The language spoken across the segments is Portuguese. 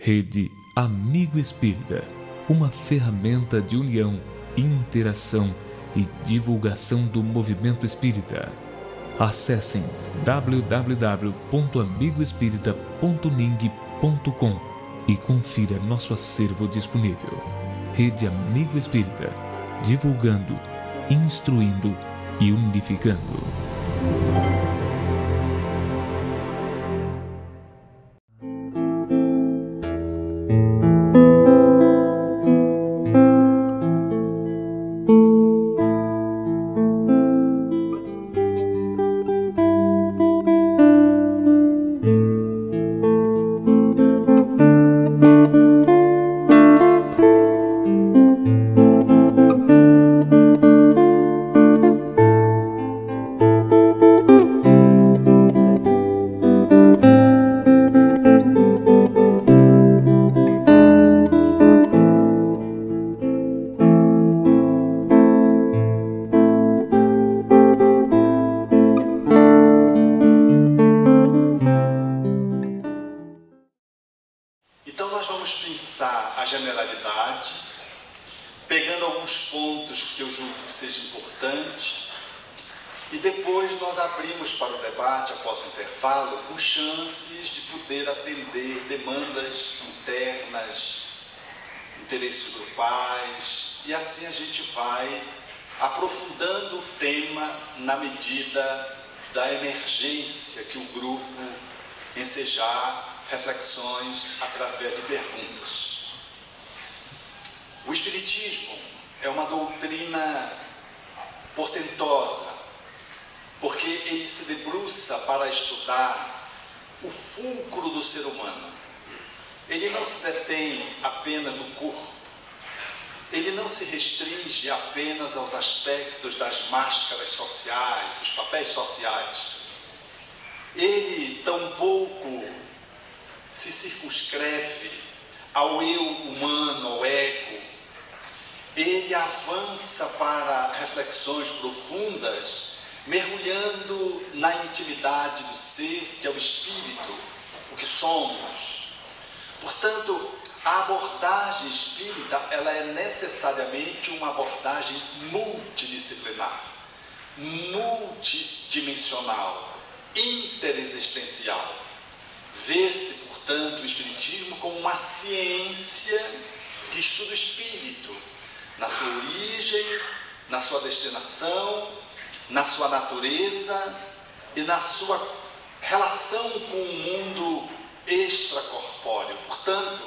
Rede Amigo Espírita, uma ferramenta de união, interação e divulgação do movimento espírita. Acessem www.amigoespírita.ning.com e confira nosso acervo disponível. Rede Amigo Espírita, divulgando, instruindo e unificando. Então nós vamos pensar a generalidade, pegando alguns pontos que eu julgo que seja importante, e depois nós abrimos para o debate, após o intervalo, com chances de poder atender demandas internas, interesses grupais, e assim a gente vai aprofundando o tema na medida da emergência que o grupo ensejar reflexões através de perguntas. O Espiritismo é uma doutrina portentosa, porque ele se debruça para estudar o fulcro do ser humano. Ele não se detém apenas no corpo, ele não se restringe apenas aos aspectos das máscaras sociais, dos papéis sociais. Ele tampouco se circunscreve ao eu humano, ao ego. Ele avança para reflexões profundas, mergulhando na intimidade do ser, que é o espírito, o que somos. Portanto, a abordagem espírita, ela é necessariamente uma abordagem multidisciplinar, multidimensional, interexistencial. Vê-se, portanto, o Espiritismo como uma ciência que estuda o espírito, na sua origem, na sua destinação, na sua natureza e na sua relação com o mundo extracorpóreo. Portanto,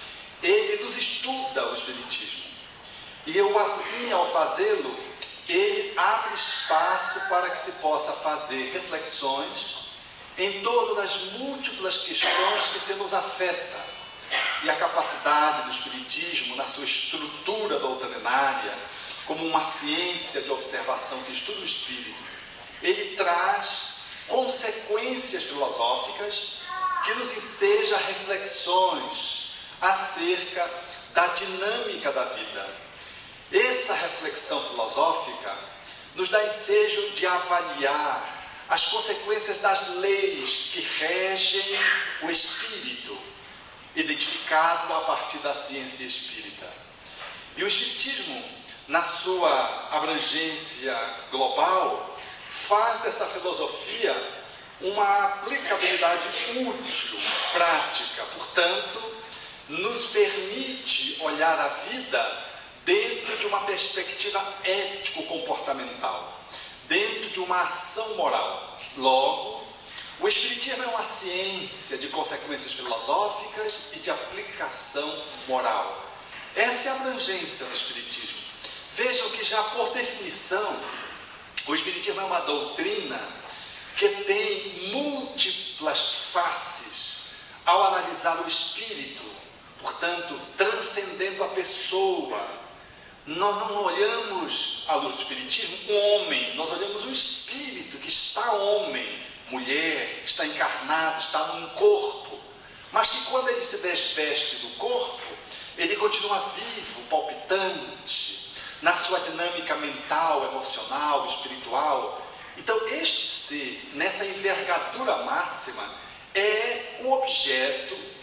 ele nos estuda o Espiritismo. E eu, assim, ao fazê-lo, ele abre espaço para que se possa fazer reflexões em torno das múltiplas questões que se nos afetam. E a capacidade do Espiritismo, na sua estrutura doutrinária, como uma ciência de observação que estuda o espírito, ele traz consequências filosóficas que nos enseja reflexões acerca da dinâmica da vida. Essa reflexão filosófica nos dá ensejo de avaliar as consequências das leis que regem o espírito, identificado a partir da ciência espírita. E o Espiritismo, na sua abrangência global, faz dessa filosofia uma aplicabilidade útil, prática. Portanto, nos permite olhar a vida dentro de uma perspectiva ético-comportamental, dentro de uma ação moral. Logo, o Espiritismo é uma ciência de consequências filosóficas e de aplicação moral. Essa é a abrangência do Espiritismo. Vejam que já por definição, o Espiritismo é uma doutrina que tem múltiplas faces ao analisar o espírito, portanto, transcendendo a pessoa. Nós não olhamos, à luz do Espiritismo, um homem, nós olhamos um espírito que está homem, mulher, está encarnado, está num corpo, mas que quando ele se desveste do corpo, ele continua vivo, palpitante, na sua dinâmica mental, emocional, espiritual. Então, este ser, nessa envergadura máxima, é o objeto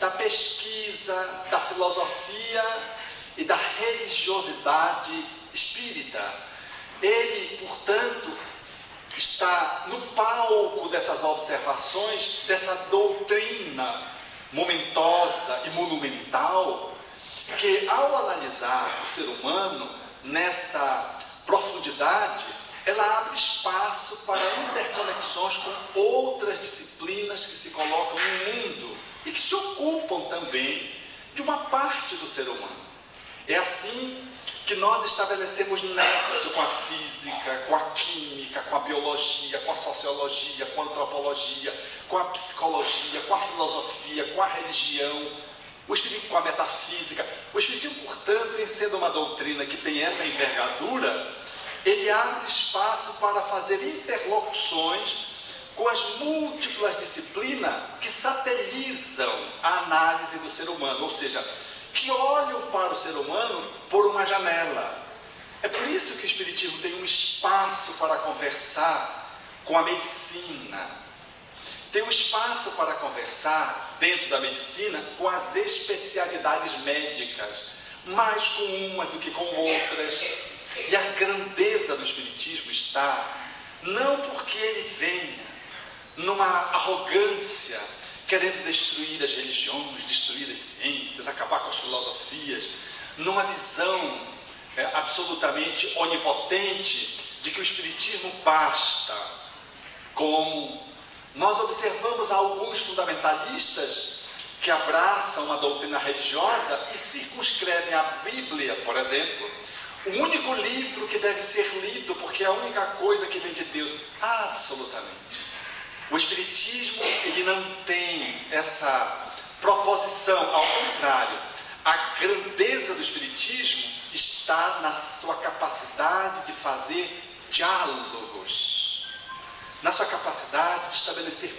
da pesquisa, da filosofia e da religiosidade espírita. Ele, portanto, está no palco dessas observações, dessa doutrina momentosa e monumental, que ao analisar o ser humano nessa profundidade, ela abre espaço para interconexões com outras disciplinas que se colocam no mundo e que se ocupam também de uma parte do ser humano. É assim que nós estabelecemos nexo com a física, com a química, com a biologia, com a sociologia, com a antropologia, com a psicologia, com a filosofia, com a religião, com a metafísica. O Espiritismo, portanto, em sendo uma doutrina que tem essa envergadura, ele abre espaço para fazer interlocuções com as múltiplas disciplinas que satelizam a análise do ser humano, ou seja, que olham para o ser humano por uma janela. É por isso que o Espiritismo tem um espaço para conversar com a medicina, tem um espaço para conversar dentro da medicina com as especialidades médicas, mais com umas do que com outras. E a grandeza do Espiritismo está, não porque ele venha numa arrogância, querendo destruir as religiões, destruir as ciências, acabar com as filosofias, numa visão absolutamente onipotente de que o Espiritismo basta. Como nós observamos alguns fundamentalistas que abraçam uma doutrina religiosa e circunscrevem a Bíblia, por exemplo, o único livro que deve ser lido, porque é a única coisa que vem de Deus. Absolutamente. O Espiritismo, ele não tem essa proposição, ao contrário. A grandeza do Espiritismo está na sua capacidade de fazer diálogos, na sua capacidade de estabelecer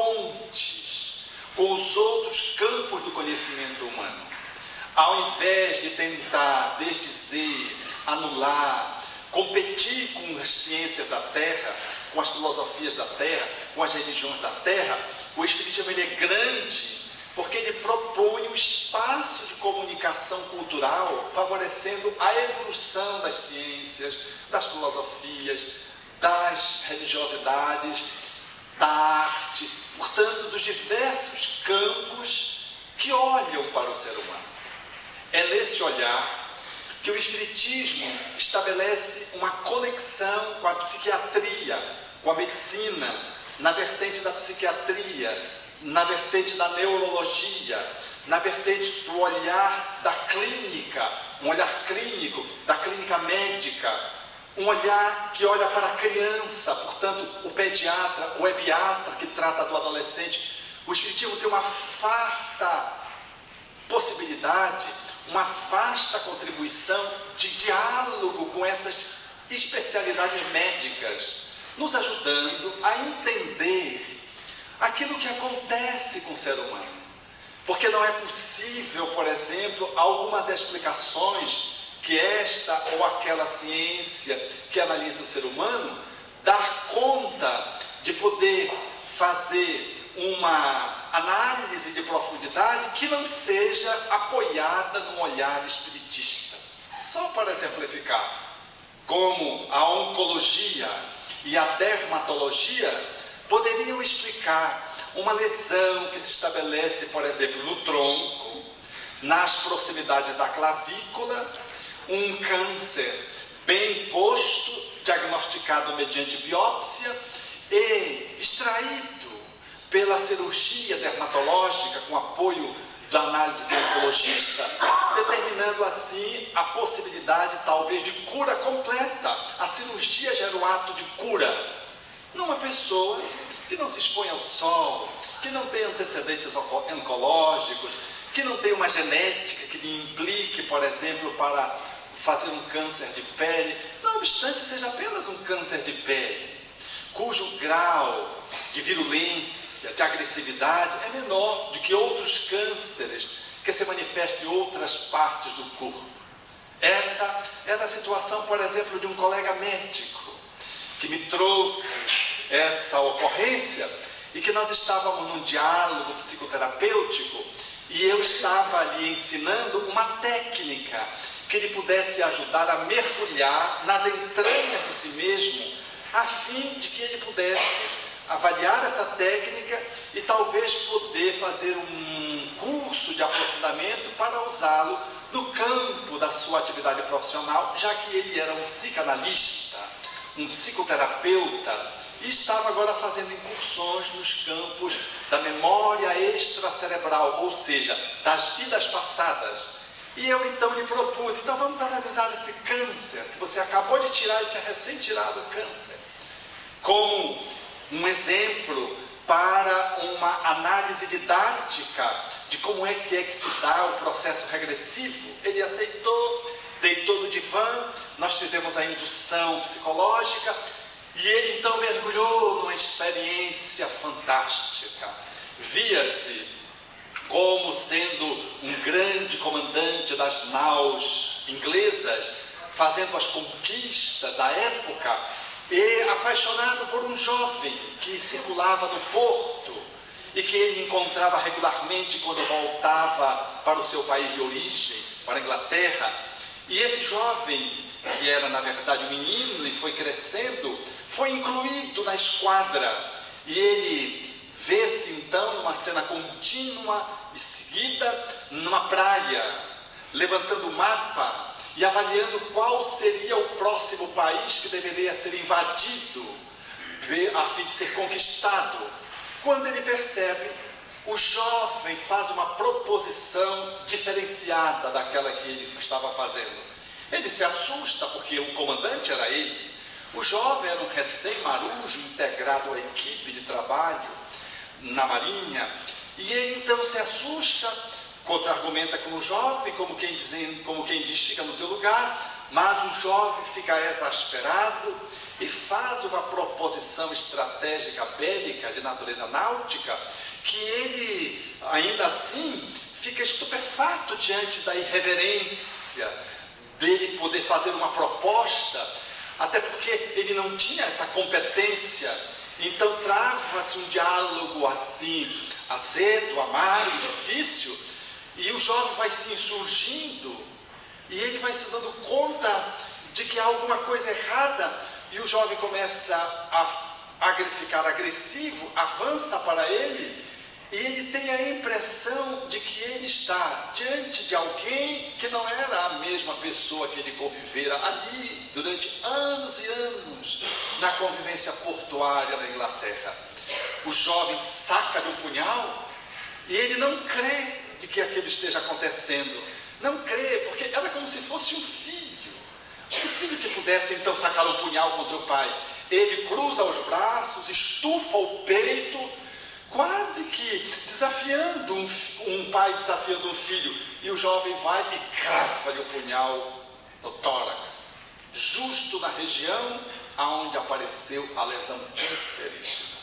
pontes com os outros campos do conhecimento humano. Ao invés de tentar desdizer, anular, competir com as ciências da Terra, com as filosofias da Terra, com as religiões da Terra, o Espiritismo ele é grande porque ele propõe um espaço de comunicação cultural favorecendo a evolução das ciências, das filosofias, das religiosidades, da arte, portanto, dos diversos campos que olham para o ser humano. É nesse olhar que o Espiritismo estabelece uma conexão com a psiquiatria, com a medicina, na vertente da psiquiatria, na vertente da neurologia, na vertente do olhar da clínica, um olhar clínico, da clínica médica, um olhar que olha para a criança, portanto, o pediatra, o ebiatra que trata do adolescente. O Espiritismo tem uma farta possibilidade, uma vasta contribuição de diálogo com essas especialidades médicas, nos ajudando a entender aquilo que acontece com o ser humano. Porque não é possível, por exemplo, algumas explicações que esta ou aquela ciência que analisa o ser humano dar conta de poder fazer uma análise de profundidade que não seja apoiada num olhar espiritista. Só para exemplificar, como a oncologia e a dermatologia poderiam explicar uma lesão que se estabelece, por exemplo, no tronco, nas proximidades da clavícula, um câncer bem posto, diagnosticado mediante biópsia e extraído pela cirurgia dermatológica com apoio da análise do oncologista, determinando assim a possibilidade talvez de cura completa. A cirurgia gera o ato de cura numa pessoa que não se expõe ao sol, que não tem antecedentes oncológicos, que não tem uma genética que lhe implique, por exemplo, para fazer um câncer de pele, não obstante seja apenas um câncer de pele, cujo grau de virulência, de agressividade é menor do que outros cânceres que se manifestam em outras partes do corpo. Essa era a situação, por exemplo, de um colega médico que me trouxe essa ocorrência e que nós estávamos num diálogo psicoterapêutico E eu estava ali ensinando uma técnica que ele pudesse ajudar a mergulhar nas entranhas de si mesmo, a fim de que ele pudesse avaliar essa técnica e talvez poder fazer um curso de aprofundamento para usá-lo no campo da sua atividade profissional, já que ele era um psicanalista, um psicoterapeuta, e estava agora fazendo incursões nos campos da memória extracerebral, ou seja, das vidas passadas. E eu então lhe propus, então vamos analisar esse câncer, que você acabou de tirar, ele tinha recém tirado o câncer, como um exemplo para uma análise didática de como é que se dá o processo regressivo. Ele aceitou, deitou no divã, nós fizemos a indução psicológica e ele então mergulhou numa experiência fantástica. Via-se como sendo um grande comandante das naus inglesas, fazendo as conquistas da época, e apaixonado por um jovem que circulava no porto e que ele encontrava regularmente quando voltava para o seu país de origem, para a Inglaterra. E esse jovem, que era na verdade um menino e foi crescendo, foi incluído na esquadra, e ele vê-se então numa cena contínua e seguida numa praia, levantando o mapa e avaliando qual seria o próximo país que deveria ser invadido a fim de ser conquistado. Quando ele percebe, o jovem faz uma proposição diferenciada daquela que ele estava fazendo. Ele se assusta porque o comandante era ele. O jovem era um recém-marujo integrado à equipe de trabalho na marinha, e ele então se assusta, contra-argumenta com o jovem, como quem diz, fica no teu lugar, mas o jovem fica exasperado e faz uma proposição estratégica bélica de natureza náutica, que ele, ainda assim, fica estupefato diante da irreverência dele poder fazer uma proposta, até porque ele não tinha essa competência. Então trava-se um diálogo assim, azedo, amargo, difícil, e o jovem vai se insurgindo, e ele vai se dando conta de que há alguma coisa errada, e o jovem começa a ficar agressivo, avança para ele, e ele tem a impressão de que ele está diante de alguém que não era a mesma pessoa que ele convivera ali durante anos e anos na convivência portuária da Inglaterra. O jovem saca de um punhal e ele não crê de que aquilo esteja acontecendo. Não crê, porque era como se fosse um filho que pudesse então sacar um punhal contra o pai. Ele cruza os braços, estufa o peito, quase que desafiando um pai desafiando um filho, e o jovem vai e crava-lhe o punhal no tórax, justo na região aonde apareceu a lesão cancerígena.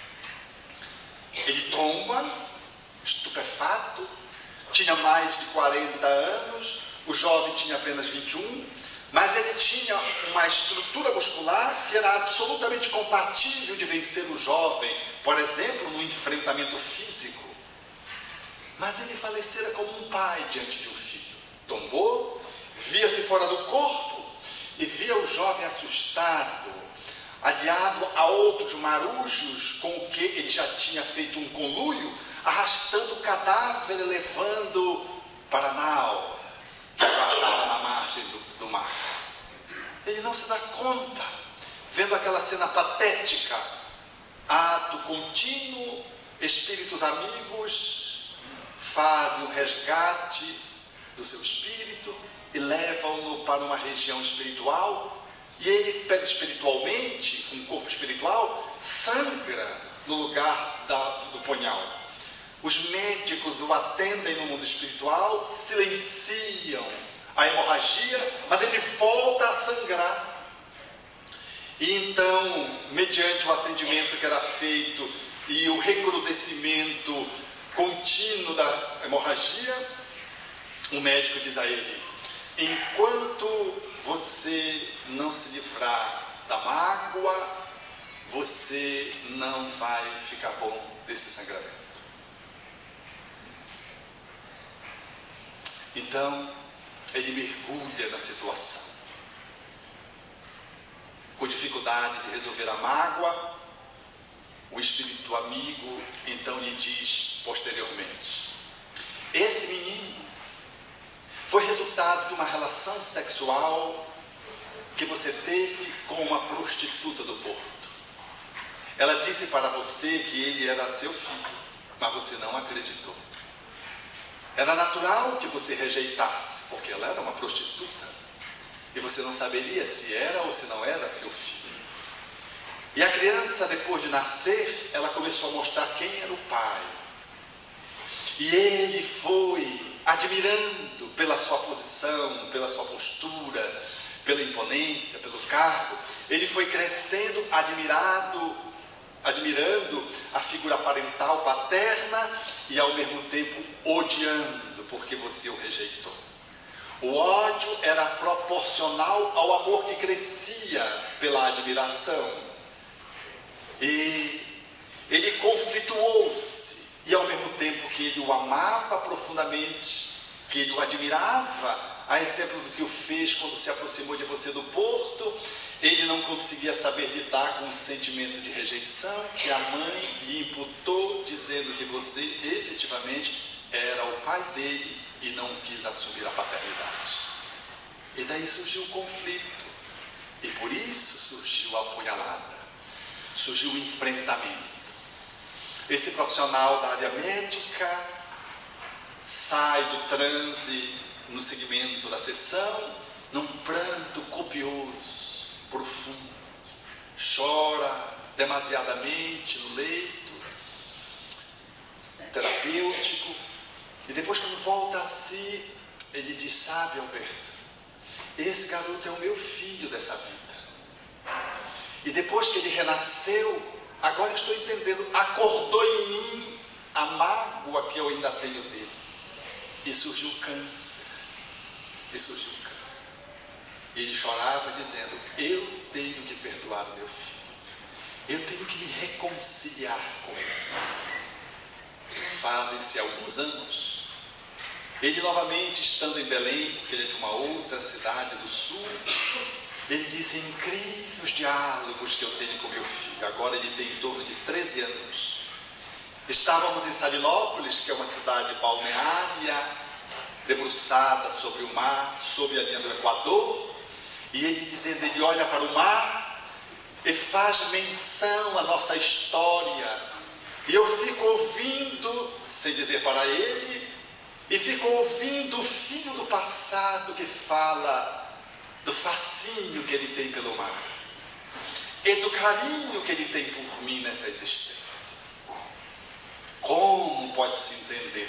Ele tomba, estupefato, tinha mais de 40 anos, o jovem tinha apenas 21, mas ele tinha uma estrutura muscular que era absolutamente compatível de vencer o jovem, por exemplo, no enfrentamento físico. Mas ele falecera como um pai diante de um filho. Tombou, via-se fora do corpo e via o jovem assustado, aliado a outros marujos com o que ele já tinha feito um conluio, arrastando o cadáver e levando para a nau que aguardava na margem do mar. Ele não se dá conta, vendo aquela cena patética, ato contínuo, espíritos amigos fazem o resgate do seu espírito e levam-no para uma região espiritual, e ele, espiritualmente, com um corpo espiritual, sangra no lugar do punhal. Os médicos o atendem no mundo espiritual, silenciam a hemorragia, mas ele volta a sangrar. E então, mediante o atendimento que era feito e o recrudescimento contínuo da hemorragia, o médico diz a ele: enquanto você não se livrar da mágoa, você não vai ficar bom desse sangramento. Então, ele mergulha na situação. Com dificuldade de resolver a mágoa, o espírito amigo então lhe diz posteriormente: esse menino foi resultado de uma relação sexual que você teve com uma prostituta do porto. Ela disse para você que ele era seu filho, mas você não acreditou. Era natural que você rejeitasse, porque ela era uma prostituta, e você não saberia se era ou se não era seu filho. E a criança, depois de nascer, ela começou a mostrar quem era o pai. E ele foi admirando pela sua posição, pela sua postura, pela imponência, pelo cargo. Ele foi crescendo, admirando a figura parental paterna e ao mesmo tempo odiando, porque você o rejeitou. O ódio era proporcional ao amor que crescia pela admiração. E ele conflituou-se, e ao mesmo tempo que ele o amava profundamente, que ele o admirava, a exemplo do que o fez quando se aproximou de você do porto, ele não conseguia saber lidar com o sentimento de rejeição que a mãe lhe imputou, dizendo que você efetivamente era o pai dele e não quis assumir a paternidade. E daí surgiu o conflito, e por isso surgiu a apunhalada, surgiu o enfrentamento. Esse profissional da área médica sai do transe no segmento da sessão, num pranto copioso, profundo, chora demasiadamente no leito terapêutico, e depois, quando volta a si, ele diz: sabe, Alberto, esse garoto é o meu filho dessa vida, e depois que ele renasceu, agora eu estou entendendo, acordou em mim a mágoa que eu ainda tenho dele, e surgiu o câncer. E ele chorava dizendo: eu tenho que perdoar o meu filho, eu tenho que me reconciliar com ele. Fazem-se alguns anos, ele novamente estando em Belém, porque ele é de uma outra cidade do sul, ele disse: incríveis os diálogos que eu tenho com meu filho. Agora ele tem em torno de 13 anos. Estávamos em Salinópolis, que é uma cidade balneária, debruçada sobre o mar, sob a linha do Equador, e ele dizendo, ele olha para o mar e faz menção à nossa história, e eu fico ouvindo, sem dizer para ele, e fico ouvindo o filho do passado que fala do fascínio que ele tem pelo mar, e do carinho que ele tem por mim nessa existência. Como pode-se entender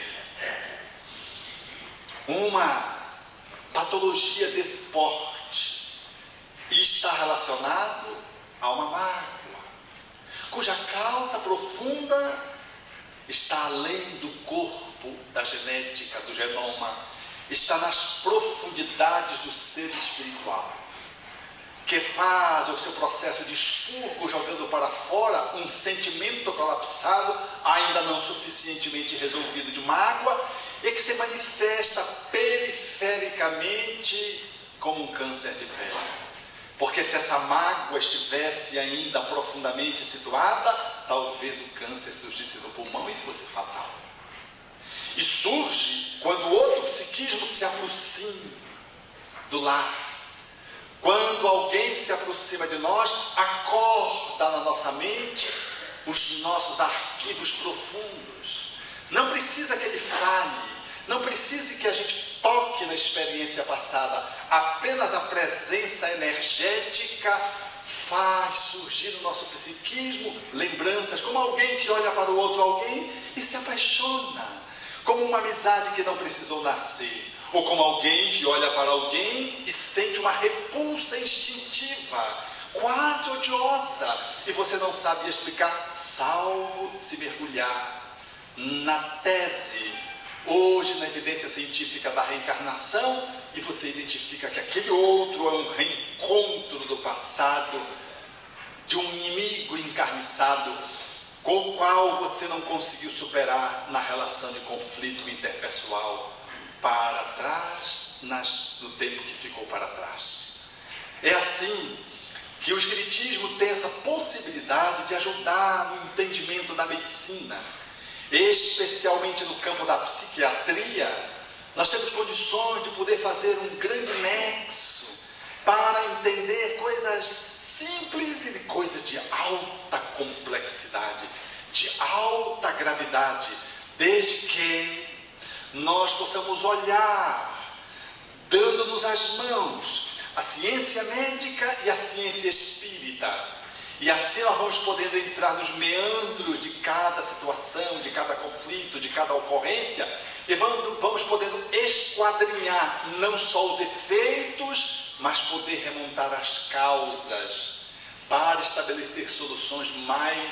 uma patologia desse porte e está relacionado a uma mágoa, cuja causa profunda está além do corpo, da genética, do genoma, está nas profundidades do ser espiritual, que faz o seu processo de expurgo, jogando para fora um sentimento colapsado, ainda não suficientemente resolvido, de mágoa, e que se manifesta perifericamente como um câncer de pele. Porque se essa mágoa estivesse ainda profundamente situada, talvez o câncer surgisse no pulmão e fosse fatal. E surge quando outro psiquismo se aproxima do lar. Quando alguém se aproxima de nós, acorda na nossa mente os nossos arquivos profundos. Não precisa que ele fale, não precisa que a gente toque na experiência passada. Apenas a presença energética faz surgir no nosso psiquismo lembranças, como alguém que olha para o outro alguém e se apaixona, como uma amizade que não precisou nascer, ou como alguém que olha para alguém e sente uma repulsa instintiva, quase odiosa, e você não sabe explicar, salvo se mergulhar na tese, hoje na evidência científica da reencarnação, e você identifica que aquele outro é um reencontro do passado, de um inimigo encarniçado, com o qual você não conseguiu superar na relação de conflito interpessoal. Para trás no tempo que ficou para trás. É assim que o Espiritismo tem essa possibilidade de ajudar no entendimento da medicina, especialmente no campo da psiquiatria. Nós temos condições de poder fazer um grande nexo para entender coisas simples e coisas de alta complexidade, de alta gravidade, desde que nós possamos olhar, dando-nos as mãos, a ciência médica e a ciência espírita. E assim nós vamos podendo entrar nos meandros de cada situação, de cada conflito, de cada ocorrência, e vamos podendo esquadrinhar não só os efeitos, mas poder remontar as causas para estabelecer soluções mais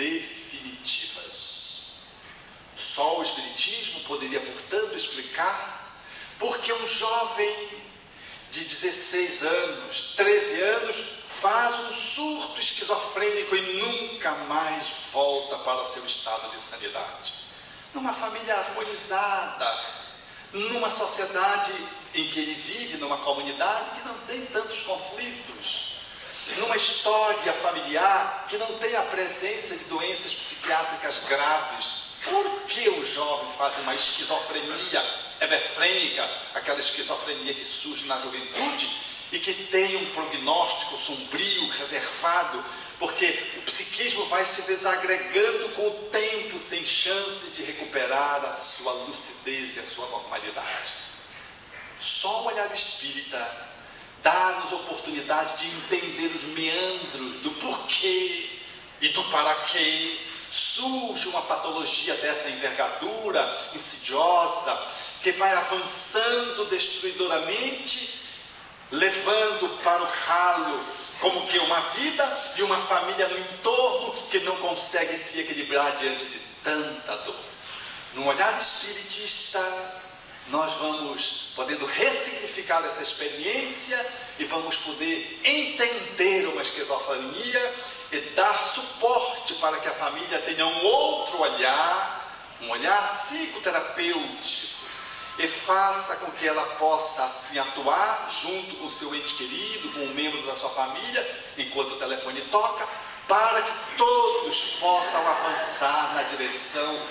definitivas. Só o Espiritismo poderia, portanto, explicar por que um jovem de 16 anos, 13 anos, faz um surto esquizofrênico e nunca mais volta para o seu estado de sanidade. Numa família harmonizada, numa sociedade em que ele vive, numa comunidade que não tem tantos conflitos, numa história familiar que não tem a presença de doenças psiquiátricas graves. Por que o jovem faz uma esquizofrenia hebefrênica, aquela esquizofrenia que surge na juventude e que tem um prognóstico sombrio, reservado, porque o psiquismo vai se desagregando com o tempo, sem chance de recuperar a sua lucidez e a sua normalidade. Só o olhar espírita dá-nos oportunidade de entender os meandros do porquê e do para quê surge uma patologia dessa envergadura insidiosa, que vai avançando destruidoramente, levando para o ralo como que uma vida e uma família no entorno que não consegue se equilibrar diante de tanta dor. Num olhar espiritista, nós vamos podendo ressignificar essa experiência e vamos poder entender uma esquizofrenia e dar suporte para que a família tenha um outro olhar, um olhar psicoterapêutico, e faça com que ela possa assim atuar junto com o seu ente querido, com um membro da sua família, enquanto o telefone toca, para que todos possam avançar na direção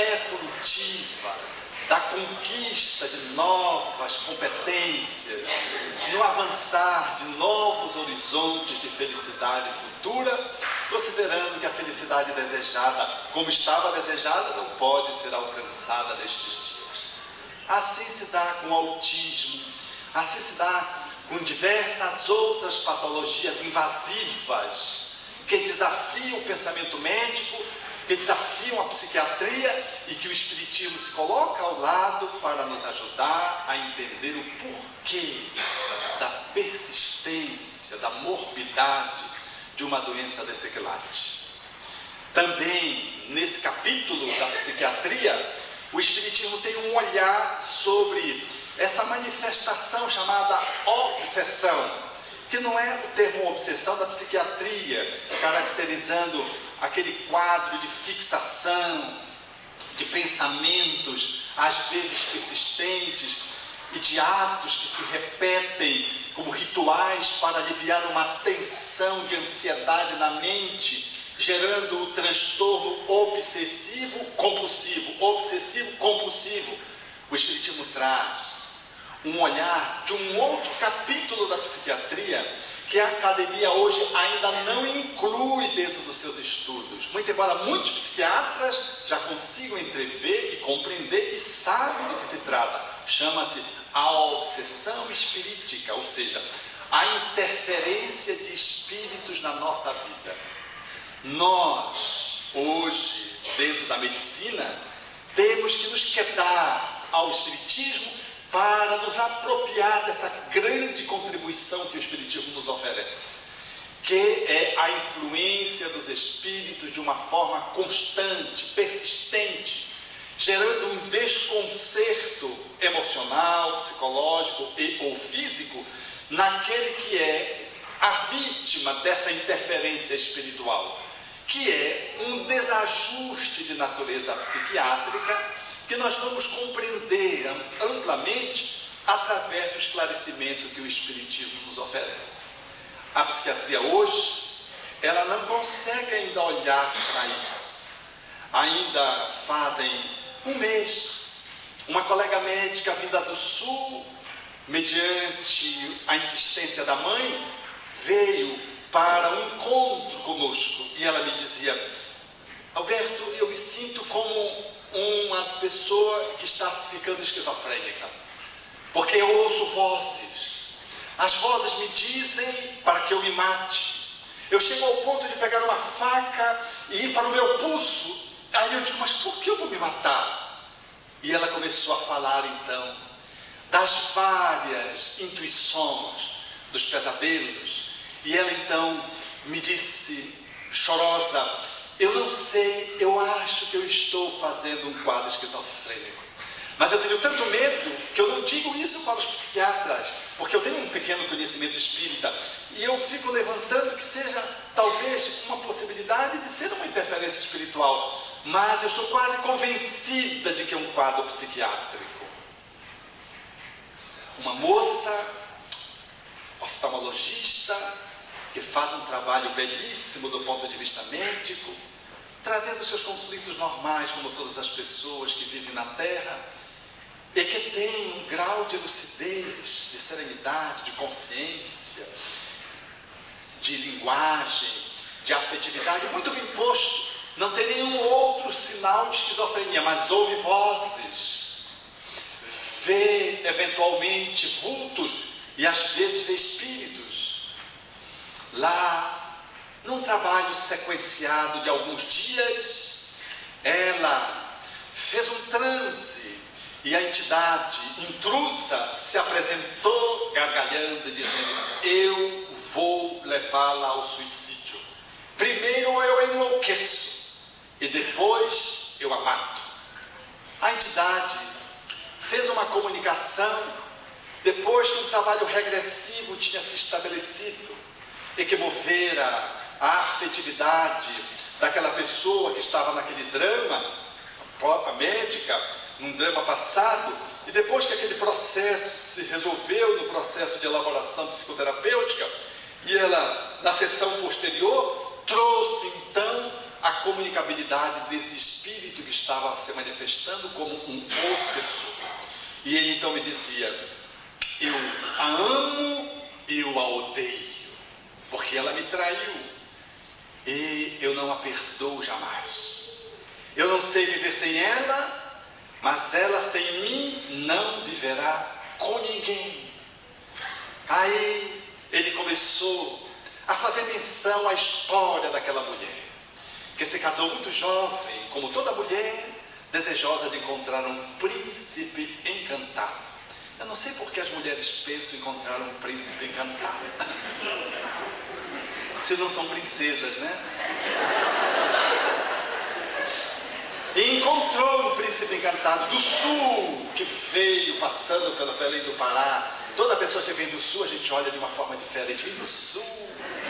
evolutiva da conquista de novas competências, no avançar de novos horizontes de felicidade futura, considerando que a felicidade desejada, como estava desejada, não pode ser alcançada nestes dias. Assim se dá com o autismo, assim se dá com diversas outras patologias invasivas que desafiam o pensamento médico, que desafiam a psiquiatria e que o Espiritismo se coloca ao lado para nos ajudar a entender o porquê da persistência, da morbidade de uma doença desse quilate. Também, nesse capítulo da psiquiatria, o Espiritismo tem um olhar sobre essa manifestação chamada obsessão, que não é o termo obsessão da psiquiatria, caracterizando aquele quadro de fixação, de pensamentos, às vezes persistentes, e de atos que se repetem como rituais para aliviar uma tensão de ansiedade na mente, gerando o transtorno obsessivo-compulsivo. Obsessivo-compulsivo. O Espiritismo traz um olhar de um outro capítulo da psiquiatria que a academia hoje ainda não inclui dentro dos seus estudos, muito embora muitos psiquiatras já consigam entrever e compreender e sabem do que se trata. Chama-se a obsessão espirítica, ou seja, a interferência de espíritos na nossa vida. Nós, hoje, dentro da medicina, temos que nos quedar ao Espiritismo para nos apropriar dessa grande contribuição que o Espiritismo nos oferece, que é a influência dos espíritos de uma forma constante, persistente, gerando um desconcerto emocional, psicológico ou físico naquele que é a vítima dessa interferência espiritual, que é um desajuste de natureza psiquiátrica que nós vamos compreender amplamente através do esclarecimento que o Espiritismo nos oferece. A psiquiatria hoje, ela não consegue ainda olhar para isso. Ainda fazem um mês, uma colega médica vinda do Sul, mediante a insistência da mãe, veio para um encontro conosco. E ela me dizia: Alberto, eu me sinto como uma pessoa que está ficando esquizofrênica, porque eu ouço vozes. As vozes me dizem para que eu me mate. Eu chego ao ponto de pegar uma faca e ir para o meu pulso. Aí eu digo: mas por que eu vou me matar? E ela começou a falar então das várias intuições, dos pesadelos. E ela então me disse, chorosa: eu não sei, eu acho que eu estou fazendo um quadro esquizofrênico. Mas eu tenho tanto medo que eu não digo isso para os psiquiatras, porque eu tenho um pequeno conhecimento espírita, e eu fico levantando que seja talvez uma possibilidade de ser uma interferência espiritual, mas eu estou quase convencida de que é um quadro psiquiátrico. Uma moça oftalmologista que faz um trabalho belíssimo do ponto de vista médico, trazendo seus conflitos normais, como todas as pessoas que vivem na Terra, e que tem um grau de lucidez, de serenidade, de consciência, de linguagem, de afetividade muito bem posto. Não tem nenhum outro sinal de esquizofrenia, mas ouve vozes, vê eventualmente vultos e às vezes vê espíritos. Lá, num trabalho sequenciado de alguns dias, ela fez um transe e a entidade intrusa se apresentou gargalhando e dizendo: eu vou levá-la ao suicídio. Primeiro eu enlouqueço e depois eu a mato. A entidade fez uma comunicação depois que um trabalho regressivo tinha se estabelecido e que movera a afetividade daquela pessoa que estava naquele drama, a própria médica, num drama passado, e depois que aquele processo se resolveu no processo de elaboração psicoterapêutica, e ela, na sessão posterior, trouxe então a comunicabilidade desse espírito que estava se manifestando como um obsessor. E ele então me dizia: eu a amo, eu a odeio, porque ela me traiu e eu não a perdoo jamais. Eu não sei viver sem ela, mas ela sem mim não viverá com ninguém. Aí ele começou a fazer menção à história daquela mulher, que se casou muito jovem, como toda mulher, desejosa de encontrar um príncipe encantado. Eu não sei por que as mulheres pensam em encontrar um príncipe encantado. Se não são princesas, né? E encontrou um príncipe encantado do sul, que veio passando pela Belém do Pará. Toda pessoa que vem do sul, a gente olha de uma forma diferente. Vem do sul.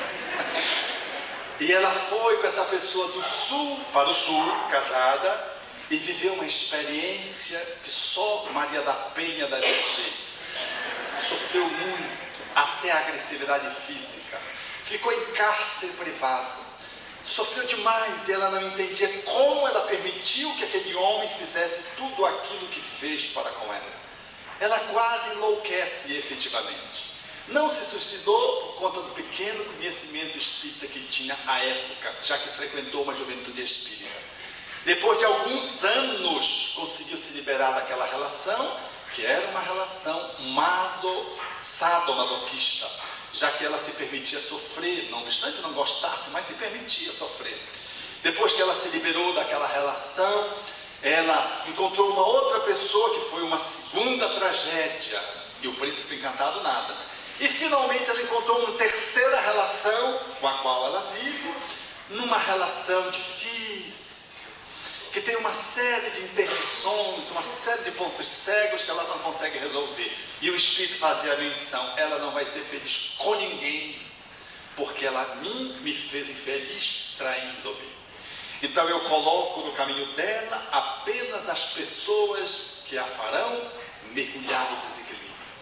E ela foi com essa pessoa do sul, para o sul, casada, e viveu uma experiência que só Maria da Penha daria jeito. Sofreu muito, até a agressividade física. Ficou em cárcere privado. Sofreu demais e ela não entendia como ela permitiu que aquele homem fizesse tudo aquilo que fez para com ela. Ela quase enlouquece efetivamente. Não se suicidou por conta do pequeno conhecimento espírita que tinha à época, já que frequentou uma juventude espírita. Depois de alguns anos, conseguiu se liberar daquela relação, que era uma relação sadomasoquista, já que ela se permitia sofrer, não obstante não gostasse, mas se permitia sofrer. Depois que ela se liberou daquela relação, ela encontrou uma outra pessoa que foi uma segunda tragédia, e o príncipe encantado nada. E finalmente ela encontrou uma terceira relação, com a qual ela vive, numa relação difícil, que tem uma série de interdições, uma série de pontos cegos que ela não consegue resolver. E o Espírito fazia a menção: ela não vai ser feliz com ninguém, porque ela a mim me fez infeliz traindo-me. Então eu coloco no caminho dela apenas as pessoas que a farão mergulhar no desequilíbrio.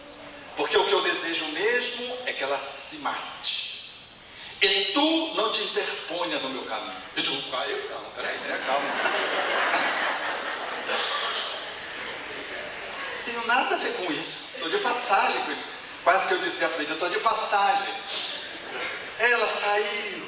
desejo mesmo é que ela se mate. E tu não te interponha no meu caminho. Eu digo, eu não, peraí, tenha calma. Não tenho nada a ver com isso. Estou de passagem. Quase que eu dizia para ele, eu estou de passagem. Ela saiu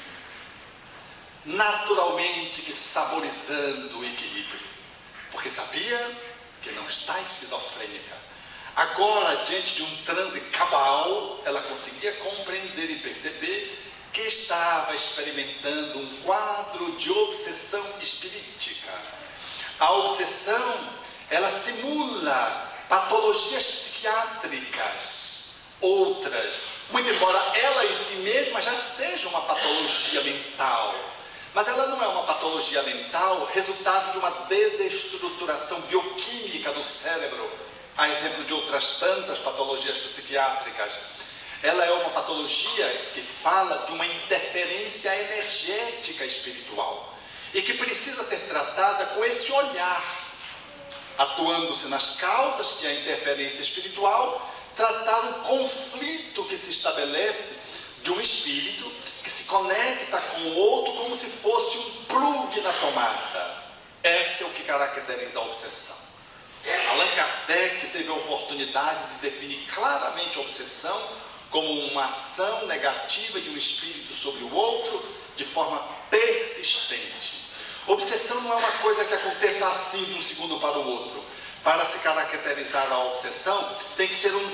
naturalmente que saborizando o equilíbrio, porque sabia que não está esquizofrênica. Agora, diante de um transe cabal, ela conseguia compreender e perceber que estava experimentando um quadro de obsessão espirítica. A obsessão, ela simula patologias psiquiátricas, outras, muito embora ela em si mesma já seja uma patologia mental, mas ela não é uma patologia mental resultado de uma desestruturação bioquímica do cérebro, a exemplo de outras tantas patologias psiquiátricas. Ela é uma patologia que fala de uma interferência energética espiritual e que precisa ser tratada com esse olhar, atuando-se nas causas que é a interferência espiritual, tratar o conflito que se estabelece de um espírito que se conecta com o outro como se fosse um plugue na tomada. Esse é o que caracteriza a obsessão. Allan Kardec teve a oportunidade de definir claramente a obsessão como uma ação negativa de um espírito sobre o outro de forma persistente. Obsessão não é uma coisa que aconteça assim de um segundo para o outro. Para se caracterizar a obsessão, tem que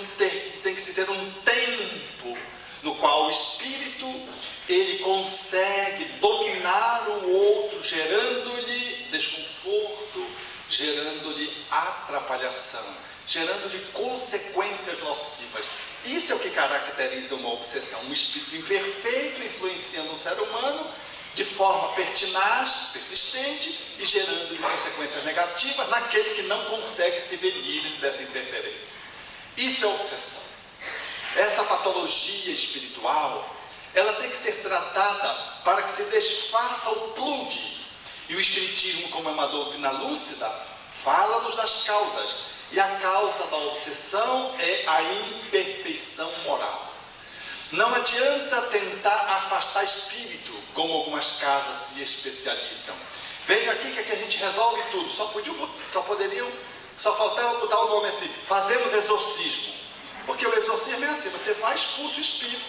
se ter um tempo no qual o espírito ele consegue dominar o outro, gerando-lhe desconforto, gerando-lhe atrapalhação, gerando-lhe consequências nocivas. Isso é o que caracteriza uma obsessão, um espírito imperfeito influenciando um ser humano de forma pertinaz, persistente e gerando consequências negativas naquele que não consegue se ver livre dessa interferência. Isso é obsessão. Essa patologia espiritual, ela tem que ser tratada para que se desfaça o plugue. E o Espiritismo, como é uma doutrina lúcida, fala-nos das causas. E a causa da obsessão é a imperfeição moral. Não adianta tentar afastar espírito, como algumas casas se especializam. Venho aqui que aqui a gente resolve tudo. Só faltava botar o nome assim, fazemos exorcismo. Porque o exorcismo é assim, você vai expulso o espírito.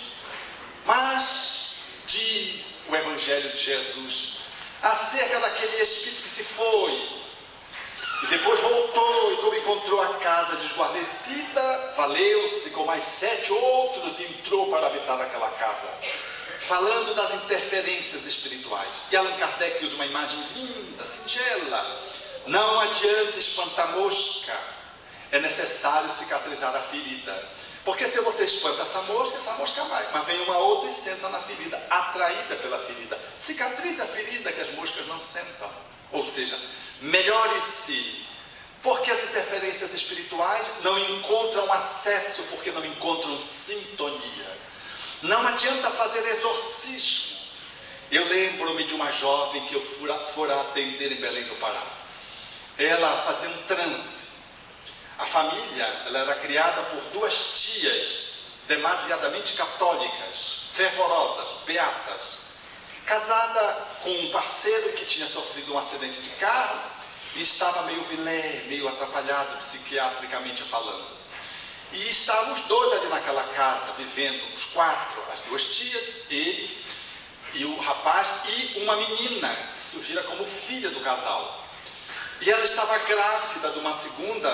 Mas, diz o Evangelho de Jesus, acerca daquele espírito que se foi, e depois voltou, e como encontrou a casa desguarnecida, valeu-se com mais 7 outros e entrou para habitar aquela casa. Falando das interferências espirituais. E Allan Kardec usa uma imagem linda, singela. Não adianta espantar mosca, é necessário cicatrizar a ferida. Porque se você espanta essa mosca vai. Mas vem uma outra e senta na ferida, atraída pela ferida. Cicatrize a ferida que as moscas não sentam. Ou seja, melhore-se. Porque as interferências espirituais não encontram acesso, porque não encontram sintonia. Não adianta fazer exorcismo. Eu lembro-me de uma jovem que eu fora atender em Belém do Pará. Ela fazia um transe. A família, ela era criada por 2 tias demasiadamente católicas, fervorosas, beatas, casada com um parceiro que tinha sofrido um acidente de carro e estava meio bilé, meio atrapalhado psiquiatricamente falando. E estavam os 2 ali naquela casa, vivendo, os 4, as 2 tias, ele e o rapaz, e uma menina que surgira como filha do casal. E ela estava grávida de um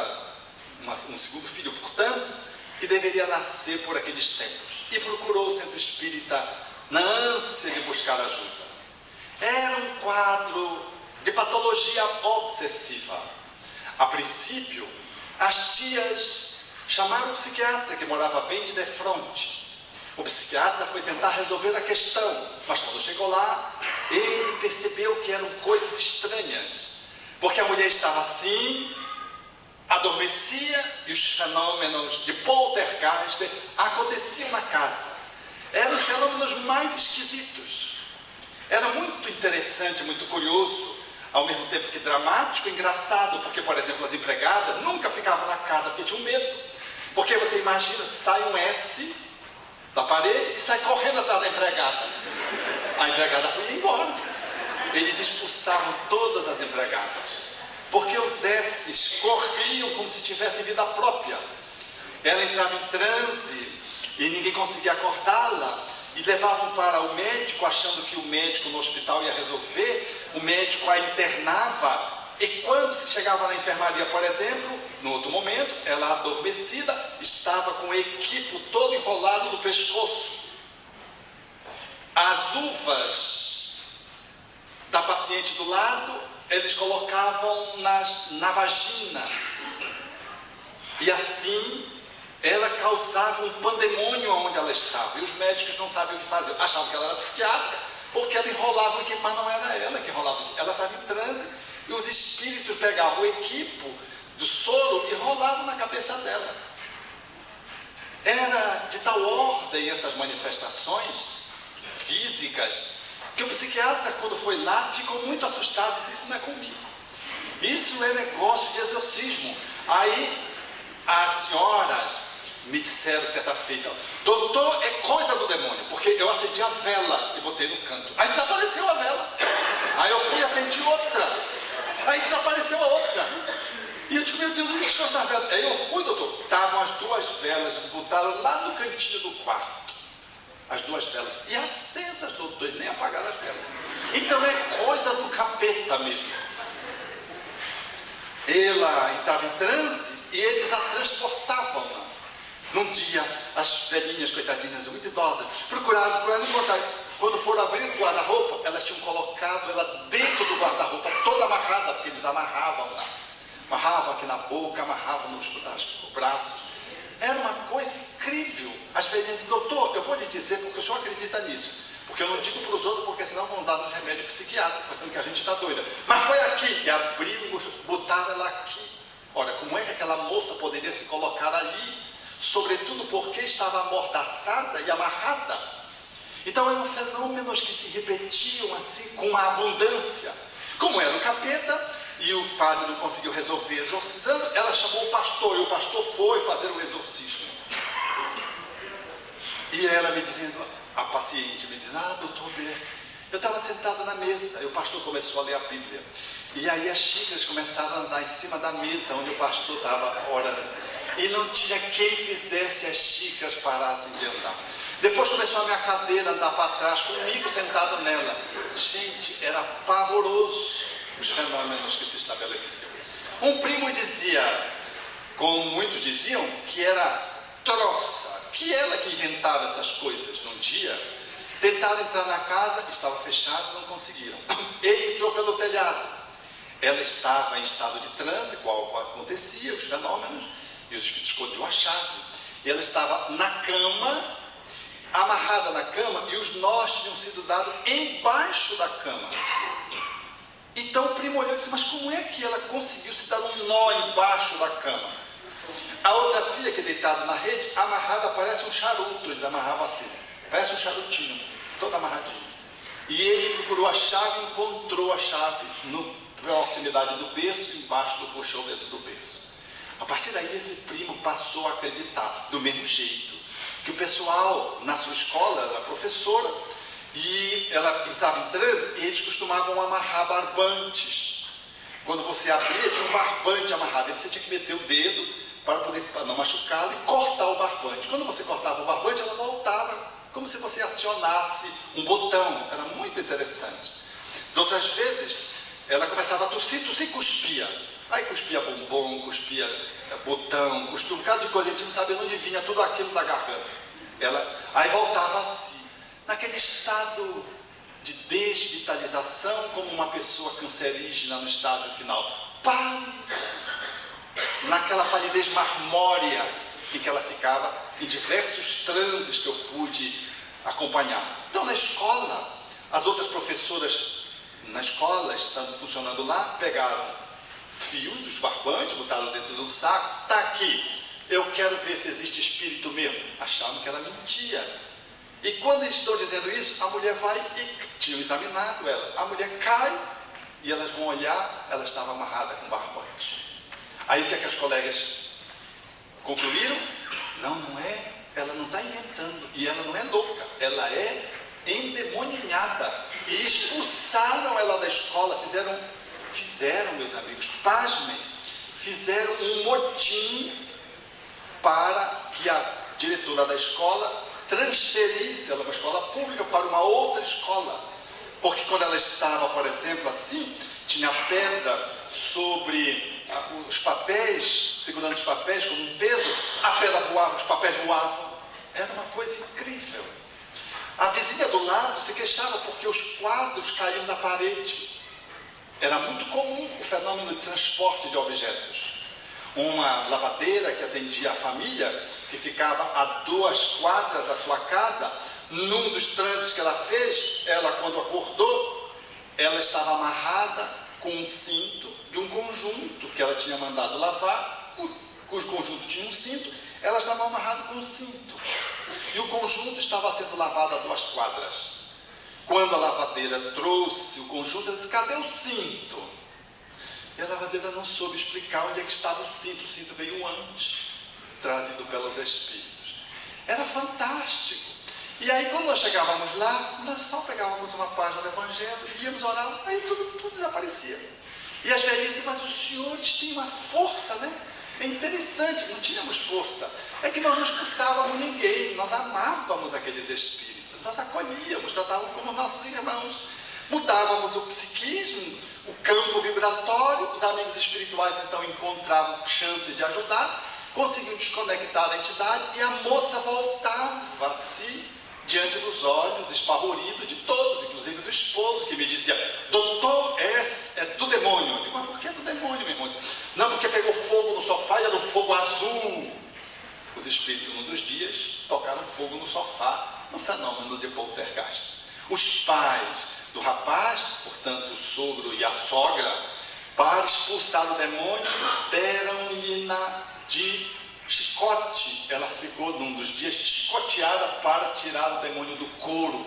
segundo filho, portanto, que deveria nascer por aqueles tempos. E procurou o centro espírita na ânsia de buscar ajuda. Era um quadro de patologia obsessiva. A princípio, as tias chamaram o psiquiatra, que morava bem de defronte. O psiquiatra foi tentar resolver a questão, mas quando chegou lá, ele percebeu que eram coisas estranhas. Porque a mulher estava assim, adormecia e os fenômenos de poltergeist aconteciam na casa. Eram os fenômenos mais esquisitos. Era muito interessante, muito curioso, ao mesmo tempo que dramático e engraçado, porque, por exemplo, as empregadas nunca ficavam na casa porque tinham medo. Porque você imagina, sai um S da parede e sai correndo atrás da empregada. A empregada foi embora. Eles expulsavam todas as empregadas, porque os S's corriam como se tivessem vida própria. Ela entrava em transe e ninguém conseguia acordá-la, e levavam para o médico, achando que o médico no hospital ia resolver. O médico a internava, e quando se chegava na enfermaria, por exemplo, no outro momento, ela adormecida, estava com o equipo todo enrolado no pescoço. As uvas da paciente do lado, eles colocavam na vagina, e assim ela causava um pandemônio onde ela estava, e os médicos não sabiam o que fazer, achavam que ela era psiquiátrica, porque ela enrolava aqui, mas não era ela que enrolava aqui, ela estava em transe, e os espíritos pegavam o equipo do soro e rolavam na cabeça dela. Era de tal ordem essas manifestações físicas, que o psiquiatra, quando foi lá, ficou muito assustado e disse: isso não é comigo, isso é negócio de exorcismo. Aí as senhoras me disseram certa feita: doutor, é coisa do demônio, porque eu acendi a vela e botei no canto, aí desapareceu a vela. Aí eu fui e acendi outra, aí desapareceu a outra. E eu digo: meu Deus, o que são essas velas? Aí eu fui, doutor, estavam as duas velas, botaram lá no cantinho do quarto, as duas velas, e acesas, doutor, nem apagaram as velas. Então é coisa do capeta mesmo. Ela estava em transe e eles a transportavam. Num dia, as velhinhas, coitadinhas, muito idosas, procuraram encontrar. Quando foram abrir o guarda-roupa, elas tinham colocado ela dentro do guarda-roupa, toda amarrada, porque eles amarravam lá. Amarravam aqui na boca, amarravam nos braços. Era uma coisa incrível. As velhinhas dizem: doutor, eu vou lhe dizer porque o senhor acredita nisso. Porque eu não digo para os outros, porque senão vão dar um remédio psiquiátrico, pensando que a gente está doida. Mas foi aqui, e abriram e botaram ela aqui. Ora, como é que aquela moça poderia se colocar ali? Sobretudo porque estava amordaçada e amarrada. Então eram fenômenos que se repetiam assim com uma abundância. Como era o capeta, e o padre não conseguiu resolver exorcizando, ela chamou o pastor, e o pastor foi fazer o exorcismo. E ela me dizendo, a paciente me dizendo: ah, doutor B, eu estava sentado na mesa, e o pastor começou a ler a Bíblia. E aí as xícaras começaram a andar em cima da mesa onde o pastor estava orando. E não tinha quem fizesse as xícaras parassem de andar. Depois começou a minha cadeira a andar para trás, comigo sentado nela. Gente, era pavoroso os fenômenos que se estabeleciam. Um primo dizia, como muitos diziam, que era troça, que ela que inventava essas coisas. Num dia, tentaram entrar na casa, estava fechado, não conseguiram. Ele entrou pelo telhado. Ela estava em estado de transe, qual acontecia, os fenômenos, e os espíritos escondiam a chave. E ela estava na cama, amarrada na cama, e os nós tinham sido dados embaixo da cama. Então o primo olhou e disse: mas como é que ela conseguiu se dar um nó embaixo da cama? A outra filha, que deitada na rede, amarrada, parece um charuto, eles amarravam assim, parece um charutinho, toda amarradinho. E ele procurou a chave e encontrou a chave na proximidade do berço, embaixo do colchão, dentro do berço. A partir daí, esse primo passou a acreditar, do mesmo jeito, que o pessoal, na sua escola, era professora, e ela entrava em transe, e eles costumavam amarrar barbantes. Quando você abria, tinha um barbante amarrado, e você tinha que meter o dedo para poder não machucá-la e cortar o barbante. Quando você cortava o barbante, ela voltava, como se você acionasse um botão. Era muito interessante. De outras vezes, ela começava a tossir e cuspia. Aí cuspia bombom, cuspia botão, cuspia um bocado de coisa, a gente não sabia onde vinha tudo aquilo da garganta. Aí voltava assim, naquele estado de desvitalização, como uma pessoa cancerígena no estágio final. Naquela palidez marmórea em que ela ficava, em diversos transes que eu pude acompanhar. Então, na escola, as outras professoras na escola, estando funcionando lá, pegaram fios dos barbantes, botaram dentro de um saco. Está aqui, eu quero ver se existe espírito mesmo. Achavam que ela mentia. E quando eles estão dizendo isso, a mulher vai e tinham examinado ela. A mulher cai e elas vão olhar, ela estava amarrada com barbante. Aí o que é que as colegas concluíram? ela não é louca, ela é endemoninhada. E expulsaram ela da escola, fizeram, meus amigos, pasmem, fizeram um motim para que a diretora da escola transferisse ela, uma escola pública, para uma outra escola. Porque quando ela estava, por exemplo, assim, tinha pedra sobre os papéis, segurando os papéis como um peso, a pedra voava, os papéis voavam. Era uma coisa incrível. A vizinha do lado se queixava porque os quadros caíam da parede. Era muito comum o fenômeno de transporte de objetos. Uma lavadeira que atendia a família, que ficava a 2 quadras da sua casa, num dos trânsitos que ela fez, ela, quando acordou, ela estava amarrada com um cinto de um conjunto que ela tinha mandado lavar, cujo conjunto tinha um cinto, ela estava amarrada com um cinto. E o conjunto estava sendo lavado a 2 quadras. Quando a lavadeira trouxe o conjunto, ela disse: cadê o cinto? E a lavadeira não soube explicar onde é que estava o cinto veio antes, trazido pelos Espíritos. Era fantástico. E aí, quando nós chegávamos lá, nós só pegávamos uma página do Evangelho, íamos orar, aí tudo desaparecia. E as velhinhas diziam: mas os senhores têm uma força, né? É interessante. Não tínhamos força, é que nós não expulsávamos ninguém, nós amávamos aqueles espíritos, nós acolhíamos, tratávamos como nossos irmãos, mudávamos o psiquismo, o campo vibratório, os amigos espirituais então encontravam chances de ajudar, conseguiam desconectar a entidade e a moça voltava-se diante dos olhos, esparrorido de todos, inclusive do esposo, que me dizia: doutor, é do demônio. Eu digo: mas por que é do demônio, meu irmão? Não, porque pegou fogo no sofá e era um fogo azul. Os espíritos, num dos dias, tocaram fogo no sofá, no fenômeno de poltergeist. Os pais do rapaz, portanto o sogro e a sogra, para expulsar o demônio, deram-lhe de chicote. Ela ficou, num dos dias, chicoteada para tirar o demônio do couro.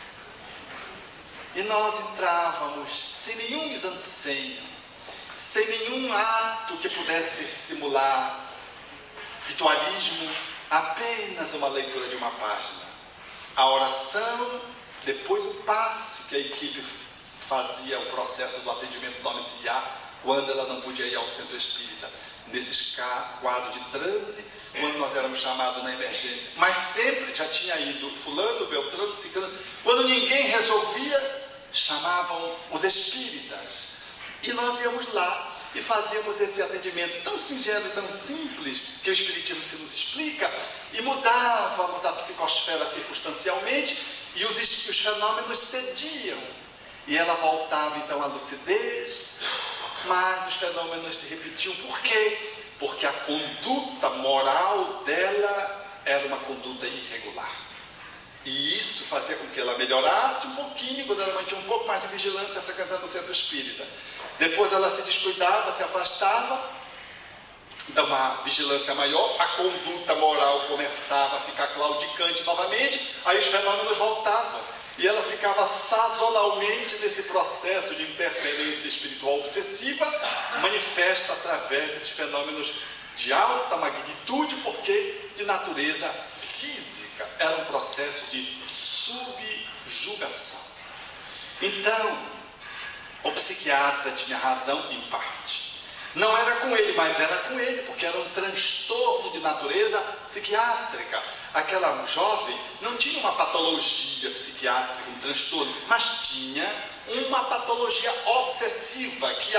E nós entrávamos sem nenhum mise-en-scène, sem nenhum ato que pudesse simular ritualismo, apenas uma leitura de uma página. A oração, depois o passe que a equipe fazia, o processo do atendimento domiciliar, quando ela não podia ir ao centro espírita, nesses quadros de transe, quando nós éramos chamados na emergência. Mas sempre já tinha ido fulano, beltrano, ciclano. Quando ninguém resolvia, chamavam os espíritas. E nós íamos lá e fazíamos esse atendimento tão singelo e tão simples, que o Espiritismo se nos explica, e mudávamos a psicosfera circunstancialmente, e os fenômenos cediam. E ela voltava então à lucidez, mas os fenômenos se repetiam. Por quê? Porque a conduta moral dela era uma conduta irregular. E isso fazia com que ela melhorasse um pouquinho, quando ela mantinha um pouco mais de vigilância frequentando o centro espírita. Depois ela se descuidava, se afastava, dá uma vigilância maior, a conduta moral começava a ficar claudicante novamente, aí os fenômenos voltavam. E ela ficava sazonalmente nesse processo de interferência espiritual obsessiva, manifesta através desses fenômenos de alta magnitude, porque de natureza física. Era um processo de subjugação. Então, o psiquiatra tinha razão em parte. Não era com ele, mas era com ele, porque era um transtorno de natureza psiquiátrica. Aquela jovem não tinha uma patologia psiquiátrica, um transtorno, mas tinha uma patologia obsessiva que